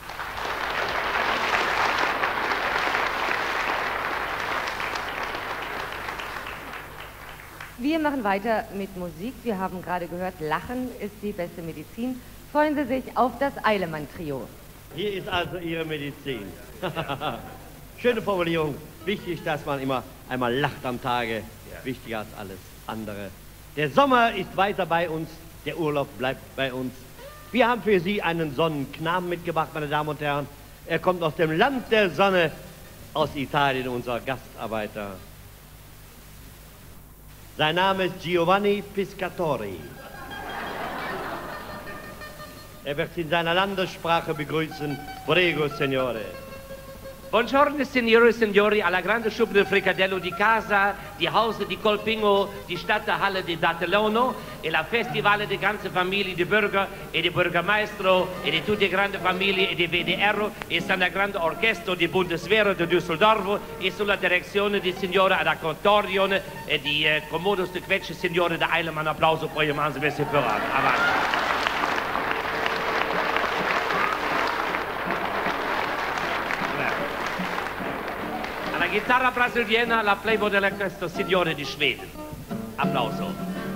Wir machen weiter mit Musik. Wir haben gerade gehört, Lachen ist die beste Medizin. Freuen Sie sich auf das Eilemann-Trio. Hier ist also Ihre Medizin. Schöne Formulierung. Wichtig, dass man immer einmal lacht am Tage. Wichtiger als alles andere. Der Sommer ist weiter bei uns. Der Urlaub bleibt bei uns. Wir haben für Sie einen Sonnenknaben mitgebracht, meine Damen und Herren. Er kommt aus dem Land der Sonne, aus Italien, unser Gastarbeiter. Sein Name ist Giovanni Piscatori. Er wird in seiner Landessprache begrüßen. Prego, Signore. Buongiorno signore e signori, alla grande sciupa del Fricadello di casa, di Hause di Colpingo, di Stadthalle di Dattelone e la festivale di ganze famiglie di Bürger e di Bürgermeistro e di tutte le grandi famiglie e di WDR e sta una grande orchestra di Bundeswehr di Düsseldorf e sulla direzione di signore ad accordion e di Commodus de Quetsche signore da Eilemann. Applauso per ihr Mann, se per avanti. La chitarra brasiliana, la playboy di questo signore di Schweden. Applauso.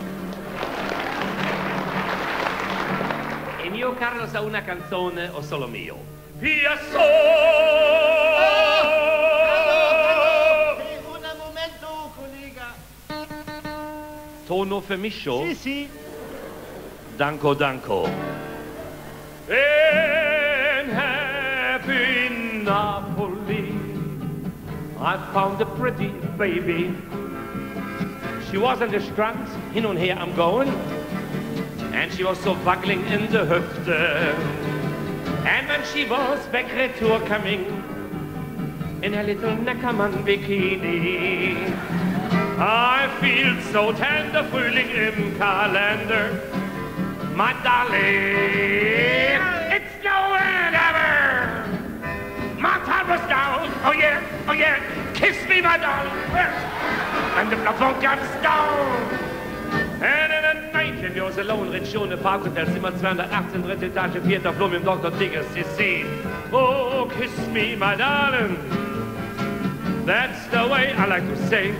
E mio Carlo sa una canzone o solo mio? Via so! Un momento, collega. Tono für mich schon? Sì, sì. Danko, danko. In happy Napoli I found a pretty baby. She was on the Strand, hin und her am Going, and she was so waggling in the Hüfte. And when she was back retour coming, in her little Neckermann bikini, I feel so tender, Frühling im Kalender. My darling, it's nowhere ever. My time was down, oh yeah, kiss me, my darling. And the plafond comes down. And in the night, and you're alone, Regione Parkhotel, Zimmer 218, dritte Etage, vierter Flur mit dem Dr. Tigges, CC. Oh, kiss me, my darling. That's the way I like to say.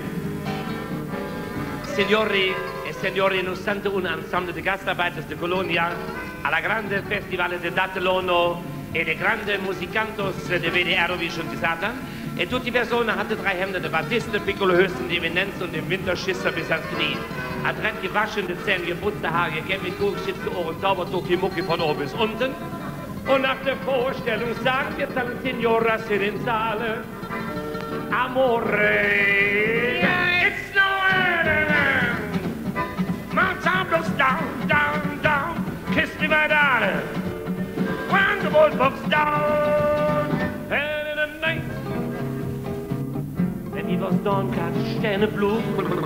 Signori e signori, nonostante un ensemble di gastarbeiters de Colonia, alla grande Festivale de Dattelone e de grande Musikantos de WDR, wie ich schon gesagt habe. Und tutti Personen hatte 3 Hemden, der Battiste, Piccolo Höchsten, die Eminenz und den Winterschisser bis ans Knie. Hat rennt gewaschene Zähne, geputzte Haare, gelbe Kugelschütze, Ohren, Zaubertucki, Mucki von oben bis unten. Und nach der Vorstellung sagen wir dann Signora Sirenzale, Amore, it's nowhere. My time goes down, down, down, kiss me, my darling. When the boat books down, and in the night, when he was done, catch Sternenblut.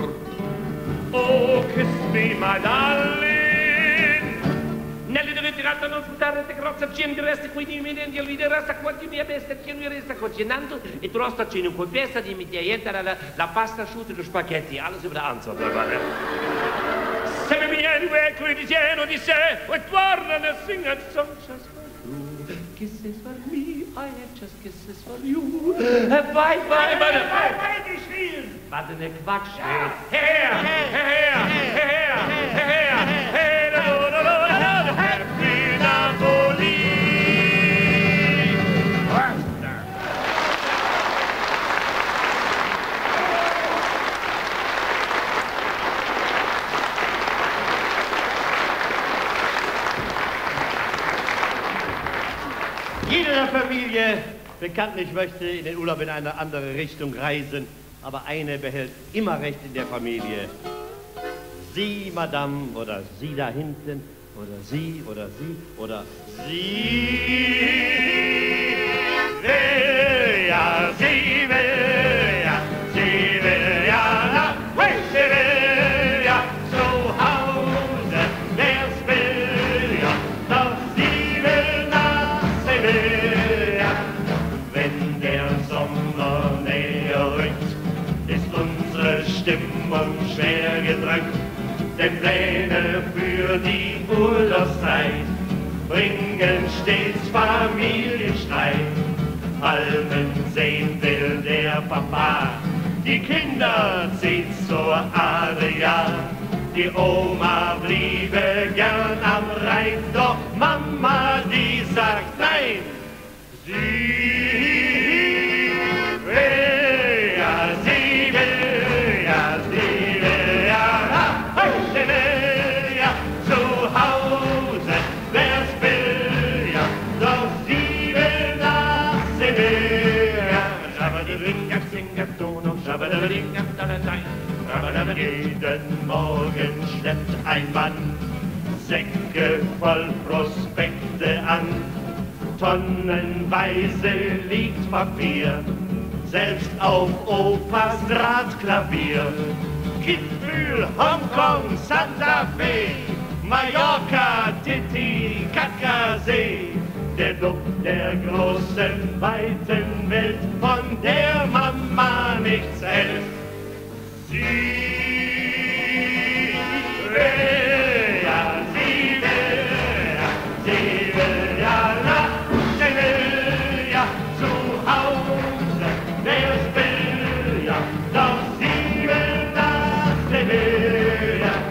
Oh, kiss me, my darling. Nelly de ritirata non sfruttare te grozza cien di resta qui di mine di lidera resta quanti mia besta che mi resta cocinando e trosta cien con pesta di mittietta la pasta asciutta e lo spaghetti alles über der Antwort dabei. Se mi viene due critiano di sé e torna a singere song just for you. Kisses for me, I have just kisses for you. Bye, bye, bye, bye, geschrien. Warte, ne Quatsch. Her, Happy Napoli. Jede der Familie bekanntlich möchte in den Urlaub in eine andere Richtung reisen, aber eine behält immer recht in der Familie. Sie, Madame, oder Sie da hinten, oder Sie, oder Sie, oder Sie will ja, sie will ja, sie will ja, na, sie will ja zu Hause, wer's will ja, doch sie will nach, sie will ja. Wenn der Sommer näher rückt, ist unsere Stimmung schwer gedrückt. Denn Pläne für die Urlaubszeit bringen stets Familienstreit. Palmen sehen will der Papa, die Kinder zieht's zur Adria. Die Oma bliebe gern am Rhein, doch Mama, die sagt nein. Sie will ja, sie will ja, sie will ja, sie will ja zu Hause, wer's will ja, doch sie will nach Sevilla. Jeden Morgen schleppt ein Mann Säcke voll Prospekte an. tonnenweise liegt Papier, selbst auf Opas Drahtklavier. Kitzbühel, Hongkong, Santa Fe, Mallorca, Titicacasee. Der Duft der großen, weiten Welt, von der Mama nichts hält. Sie will ja, sie will ja nach, sie will ja zu Hause, wer's will ja, doch sie will nach, sie will ja.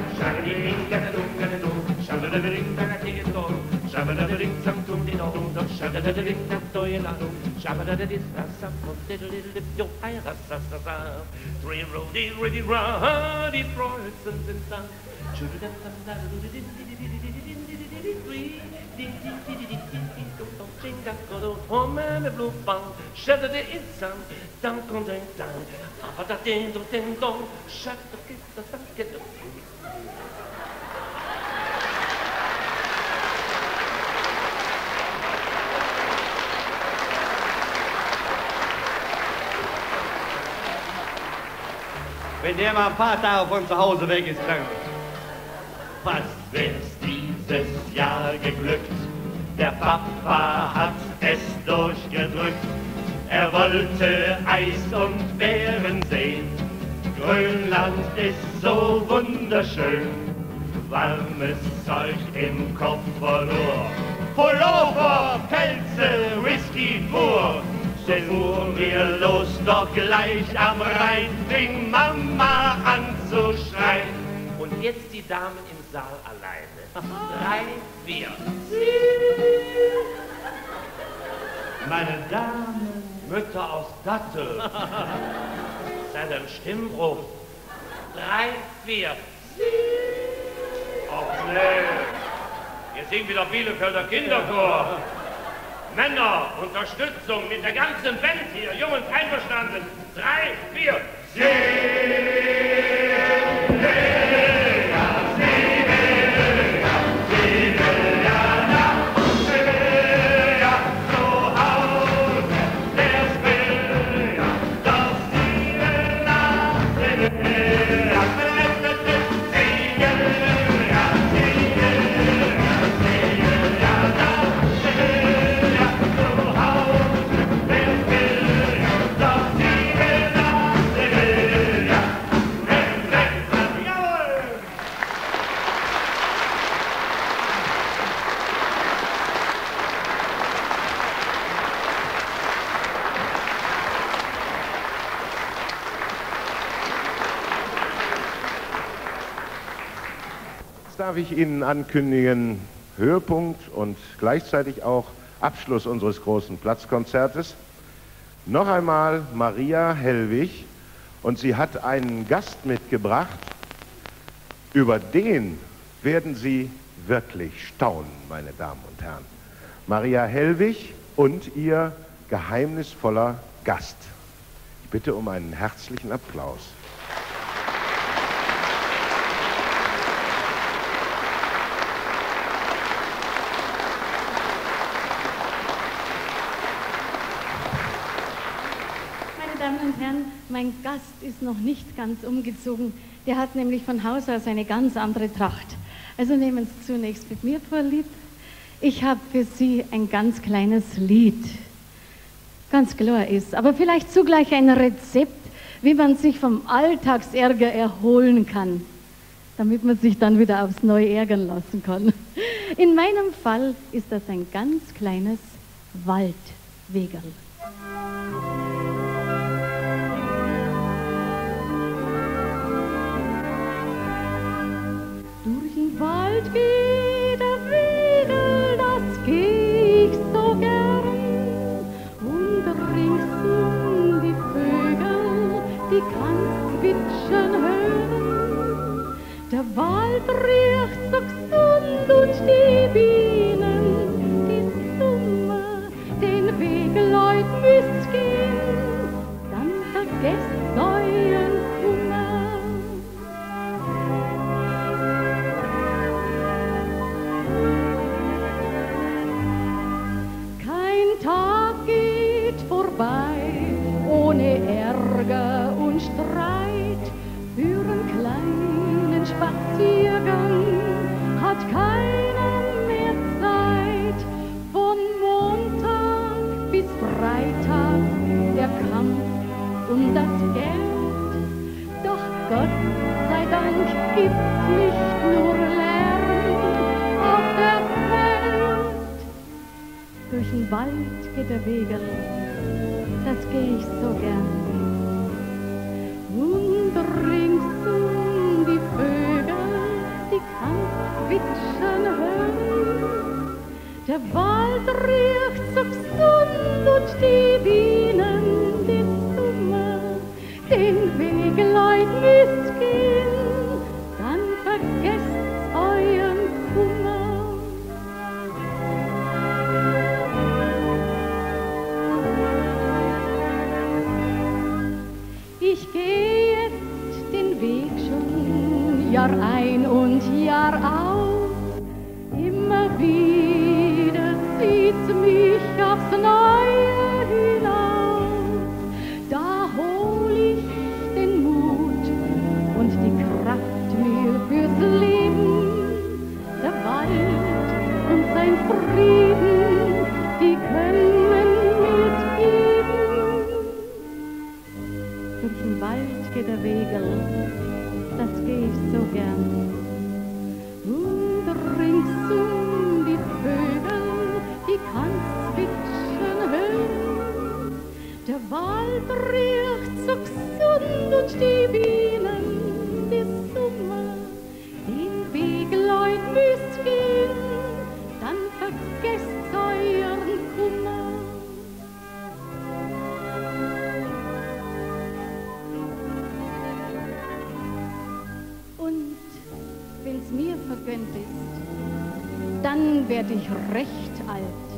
Wenn der mal ein paar Tage von zu Hause weg ist, dann... Was wär's dieses Jahr geglückt? Der Papa hat es durchgedrückt. Er wollte Eis und Bären sehen. Grönland ist so wunderschön. Warmes Zeug im Koffer nur. Pullover, Pelze, Whisky pur. Fuhren wir los, doch gleich am Rhein fing Mama an zu schreien. Und jetzt die Damen im Saal alleine. 3, 4. Meine Damen, Mütter aus Dattel. Seit dem Stimmbruch. 3, 4. Och nee, wir singen wieder Bielefelder Kinderchor. Männer, Unterstützung mit der ganzen Band hier, jung und einverstanden. 3, 4. Darf ich Ihnen ankündigen, Höhepunkt und gleichzeitig auch Abschluss unseres großen Platzkonzertes. Noch einmal Maria Hellwig, und sie hat einen Gast mitgebracht, über den werden Sie wirklich staunen, meine Damen und Herren. Maria Hellwig und ihr geheimnisvoller Gast. Ich bitte um einen herzlichen Applaus. Mein Gast ist noch nicht ganz umgezogen. Der hat nämlich von Haus aus eine ganz andere Tracht. Also nehmen Sie zunächst mit mir vorlieb. Ich habe für Sie ein ganz kleines Lied. Ganz klar ist, aber vielleicht zugleich ein Rezept, wie man sich vom Alltagsärger erholen kann, damit man sich dann wieder aufs Neue ärgern lassen kann. In meinem Fall ist das ein ganz kleines Waldwegerl. Durch den Wald geht der Wegel, das geh ich so gern. Und ringsum die Vögel, die kannst zwitschern hören. Der Wald riecht so gesund und die Bienen, die Summe, den Wegeleut müsst gehen, dann vergesst euren Kummer. Spaziergang hat keiner mehr Zeit. Von Montag bis Freitag der Kampf um das Geld. Doch Gott sei Dank gibt's nicht nur Lärm auf der Welt. Durch den Wald geht der Wegel, das geh ich so gern. Und ringsum die Vögel, die kannst zwitschern hören. Der Wald riecht so gesund und die Bienen, die Sommer, den Weg Leut müsst gehen, dann vergesst euren Kummer. Ich geh jetzt den Weg schon Jahr ein und Jahr aus. Immer wieder zieht's mich aufs Neue hinaus. Da hol ich den Mut und die Kraft mir fürs Leben. Der Wald und sein Frieden, die können mir's geben. Durch den Wald geht der Wegel, das geh ich so gern. Und ringsum die Vögel, die kannst zwitschern hören. Der Wald riecht so gesund und die Bienen, die Sommer, den Weg Leut müsst gehen, dann vergesst euren Kummer. Und wenn's mir vergönnt ist, dann werd ich recht alt.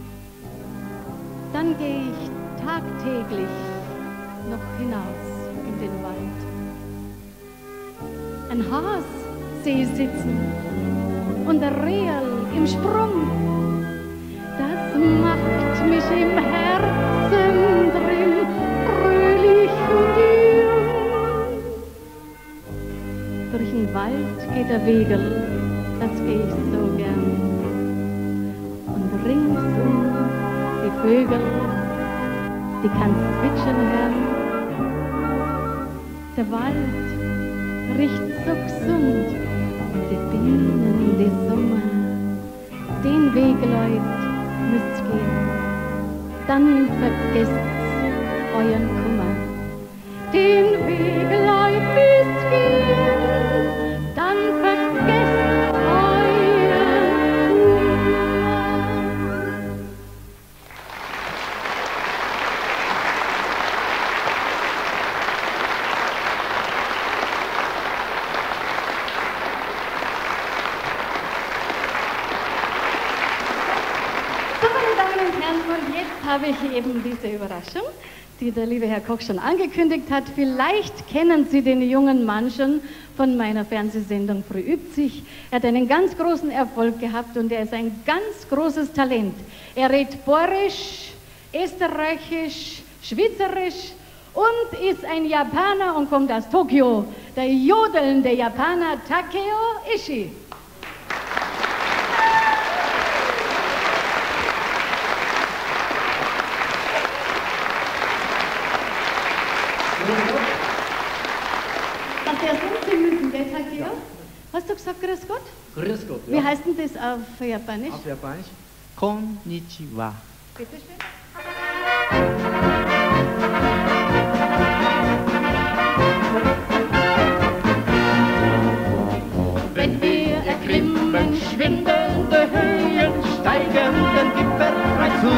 Dann geh ich tagtäglich noch hinaus in den Wald. Ein Has seh ich sitzen und der Rehel im Sprung. Das macht mich im Herzen drin fröhlich und jung. Durch den Wald geht der Wegel, das geh ich so gern. Und ringsum die Vögel, die kannst zwitschern hören. Der Wald riecht so gesund und die Bienen, die Sommer, den Weg, Leut, müsst gehen. Dann vergesst euren Kummer. Den Weg, Leut, müsst gehen. Dann vergesst euren Kummer. So, meine Damen und Herren, und jetzt habe ich eben diese Überraschung, die der liebe Herr Koch schon angekündigt hat. Vielleicht kennen Sie den jungen Mann schon von meiner Fernsehsendung Früh übt sich. Er hat einen ganz großen Erfolg gehabt und er ist ein ganz großes Talent. Er redet Borisch, Österreichisch, Schweizerisch und ist ein Japaner und kommt aus Tokio. Der jodelnde Japaner Takeo Ishii. Das erst umziehen müssen, gell, Takeo? Hast du gesagt, grüß Gott? Grüß Gott, Wie heißt denn das auf Japanisch? Auf Japanisch? Konnichiwa. Bitte schön. Wenn wir erklimmen schwindelnde Höhen, steigen den Gipfel zu.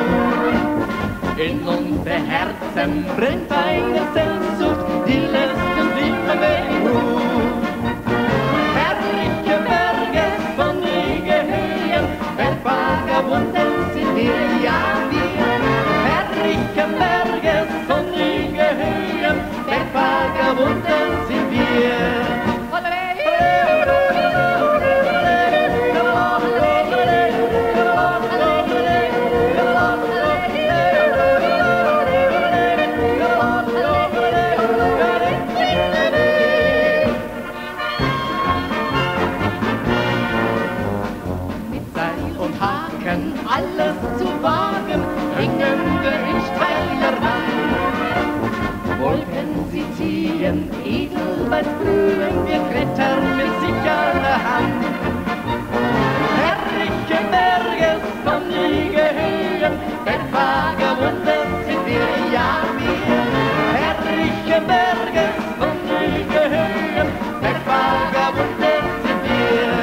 In unser Herzen brennt eine Sehnsucht, die lässt uns nicht mehr in Ruhe. Herrliche Berge, sonnige Höhen, Bergvagabunden sind wir, ja wir. Herrliche Berge, sonnige Höhen, Bergvagabunden sind wir. Haken, alles zu wagen, bringen wir in steiler Wand. Wolken sie ziehen, Edelweiß blühen, wir klettern mit sicherer Hand. Herrliche Berge, sonnige Höhen, der Vagabunde sind wir, ja wir. Herrliche Berge, sonnige Höhen, der Vagabunde sind wir.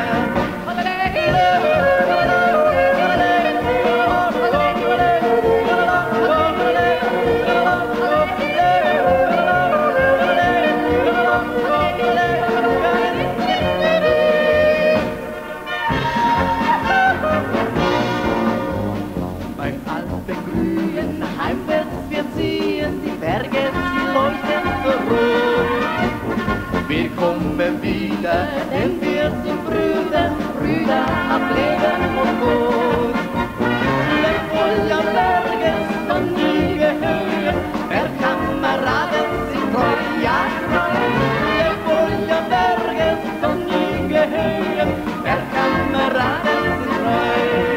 Wir kommen wieder, denn wir sind Brüder, Brüder auf Leben und Tod. Voll am Berge, sonnige Höhen, der Kameraden sind treu, ja treu. Voll am Berge, sonnige Höhen, der Kameraden sind treu.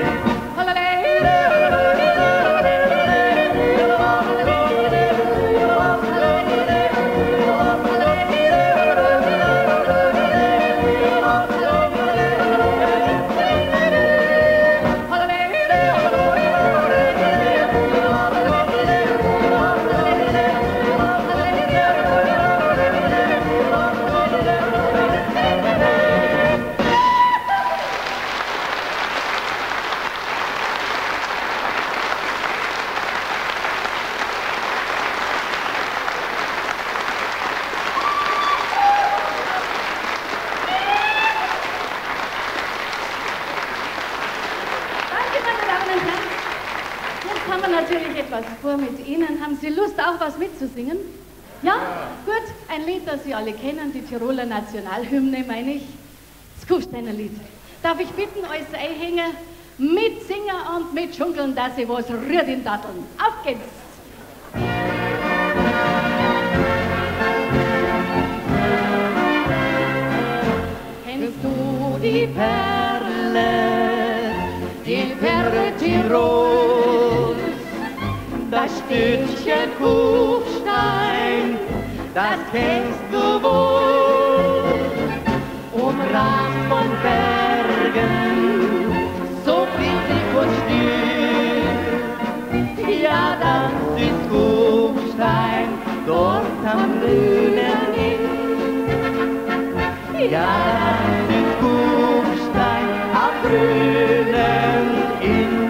Mit Ihnen. Haben Sie Lust, auch was mitzusingen? Ja? Gut, ein Lied, das Sie alle kennen, die Tiroler Nationalhymne, meine ich. Das Kufsteiner Lied. Darf ich bitten, euch einhängen, mitsingen und mitschunkeln, dass ihr was rührt in Datteln. Auf geht's! Kennst du die Perle Tirols? Das Stückchen Kufstein, das kennst du wohl, umrahmt von Bergen, so friedlich und still. Ja, das ist Kufstein, dort am grünen Inn. Ja, das ist Kufstein, am grünen Inn.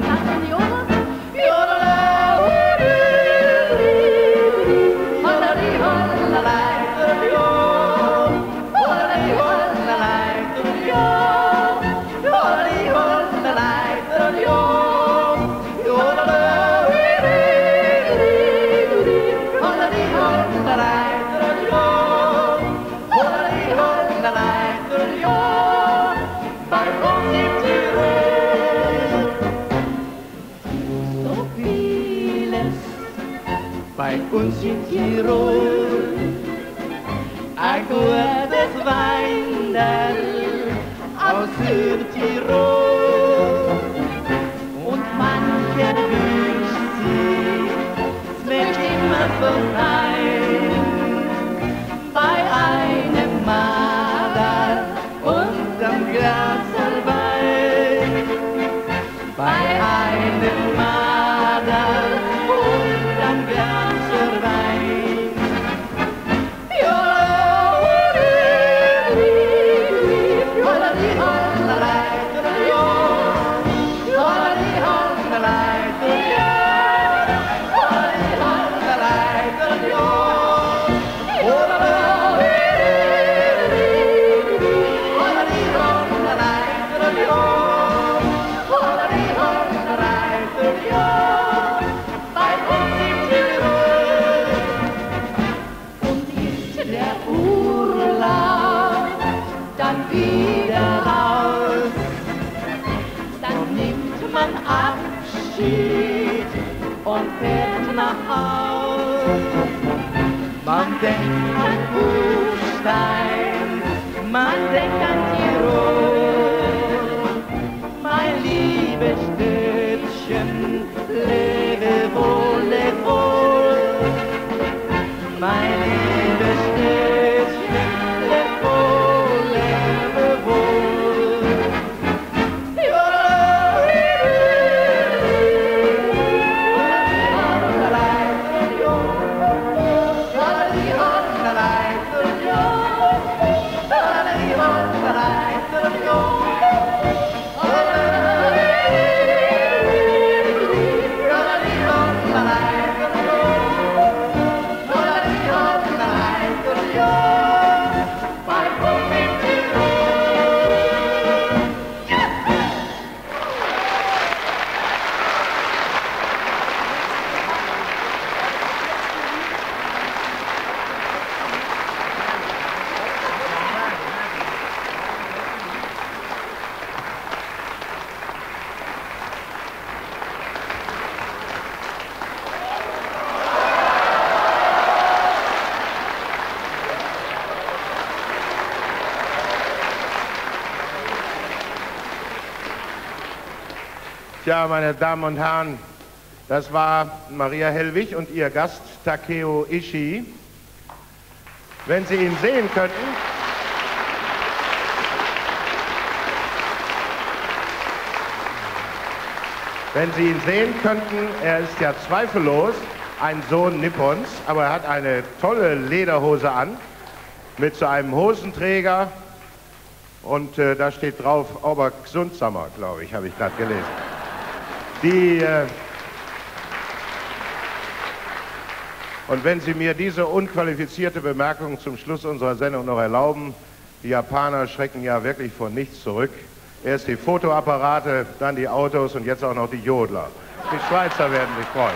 Bei uns in Tirol ein gutes Weindel aus Südtirol und mancher wünscht sich, es wird immer so sein, bei einem Marder unterm Glaser Wein, bei einem Marder unterm Glaser Wein. Und fährt nach Haus. Man denkt an Kufstein, man denkt an Tirol, mein Lieb. Tja, meine Damen und Herren, das war Maria Hellwig und ihr Gast Takeo Ishii. Wenn Sie ihn sehen könnten... Wenn Sie ihn sehen könnten, er ist ja zweifellos ein Sohn Nippons, aber er hat eine tolle Lederhose an mit so einem Hosenträger und da steht drauf Obergesundsammer, glaube ich, habe ich gerade gelesen. Und wenn Sie mir diese unqualifizierte Bemerkung zum Schluss unserer Sendung noch erlauben, die Japaner schrecken ja wirklich vor nichts zurück. Erst die Fotoapparate, dann die Autos und jetzt auch noch die Jodler. Die Schweizer werden sich freuen.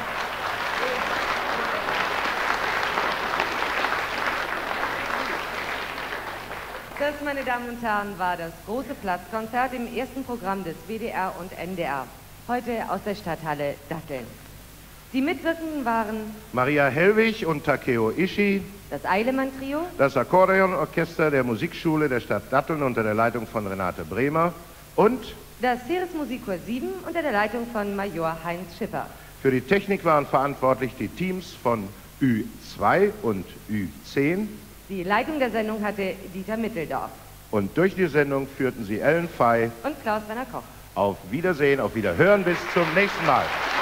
Das, meine Damen und Herren, war das große Platzkonzert im ersten Programm des WDR und NDR. Heute aus der Stadthalle Datteln. Die Mitwirkenden waren Maria Hellwig und Takeo Ishii, das Eilemann-Trio, das Akkordeonorchester der Musikschule der Stadt Datteln unter der Leitung von Renate Bremer und das Ceres Musikchor 7 unter der Leitung von Major Heinz Schipper. Für die Technik waren verantwortlich die Teams von Ü2 und Ü10. Die Leitung der Sendung hatte Dieter Mitteldorf. Und durch die Sendung führten sie Ellen Fey und Klaus-Werner Koch. Auf Wiedersehen, auf Wiederhören, bis zum nächsten Mal.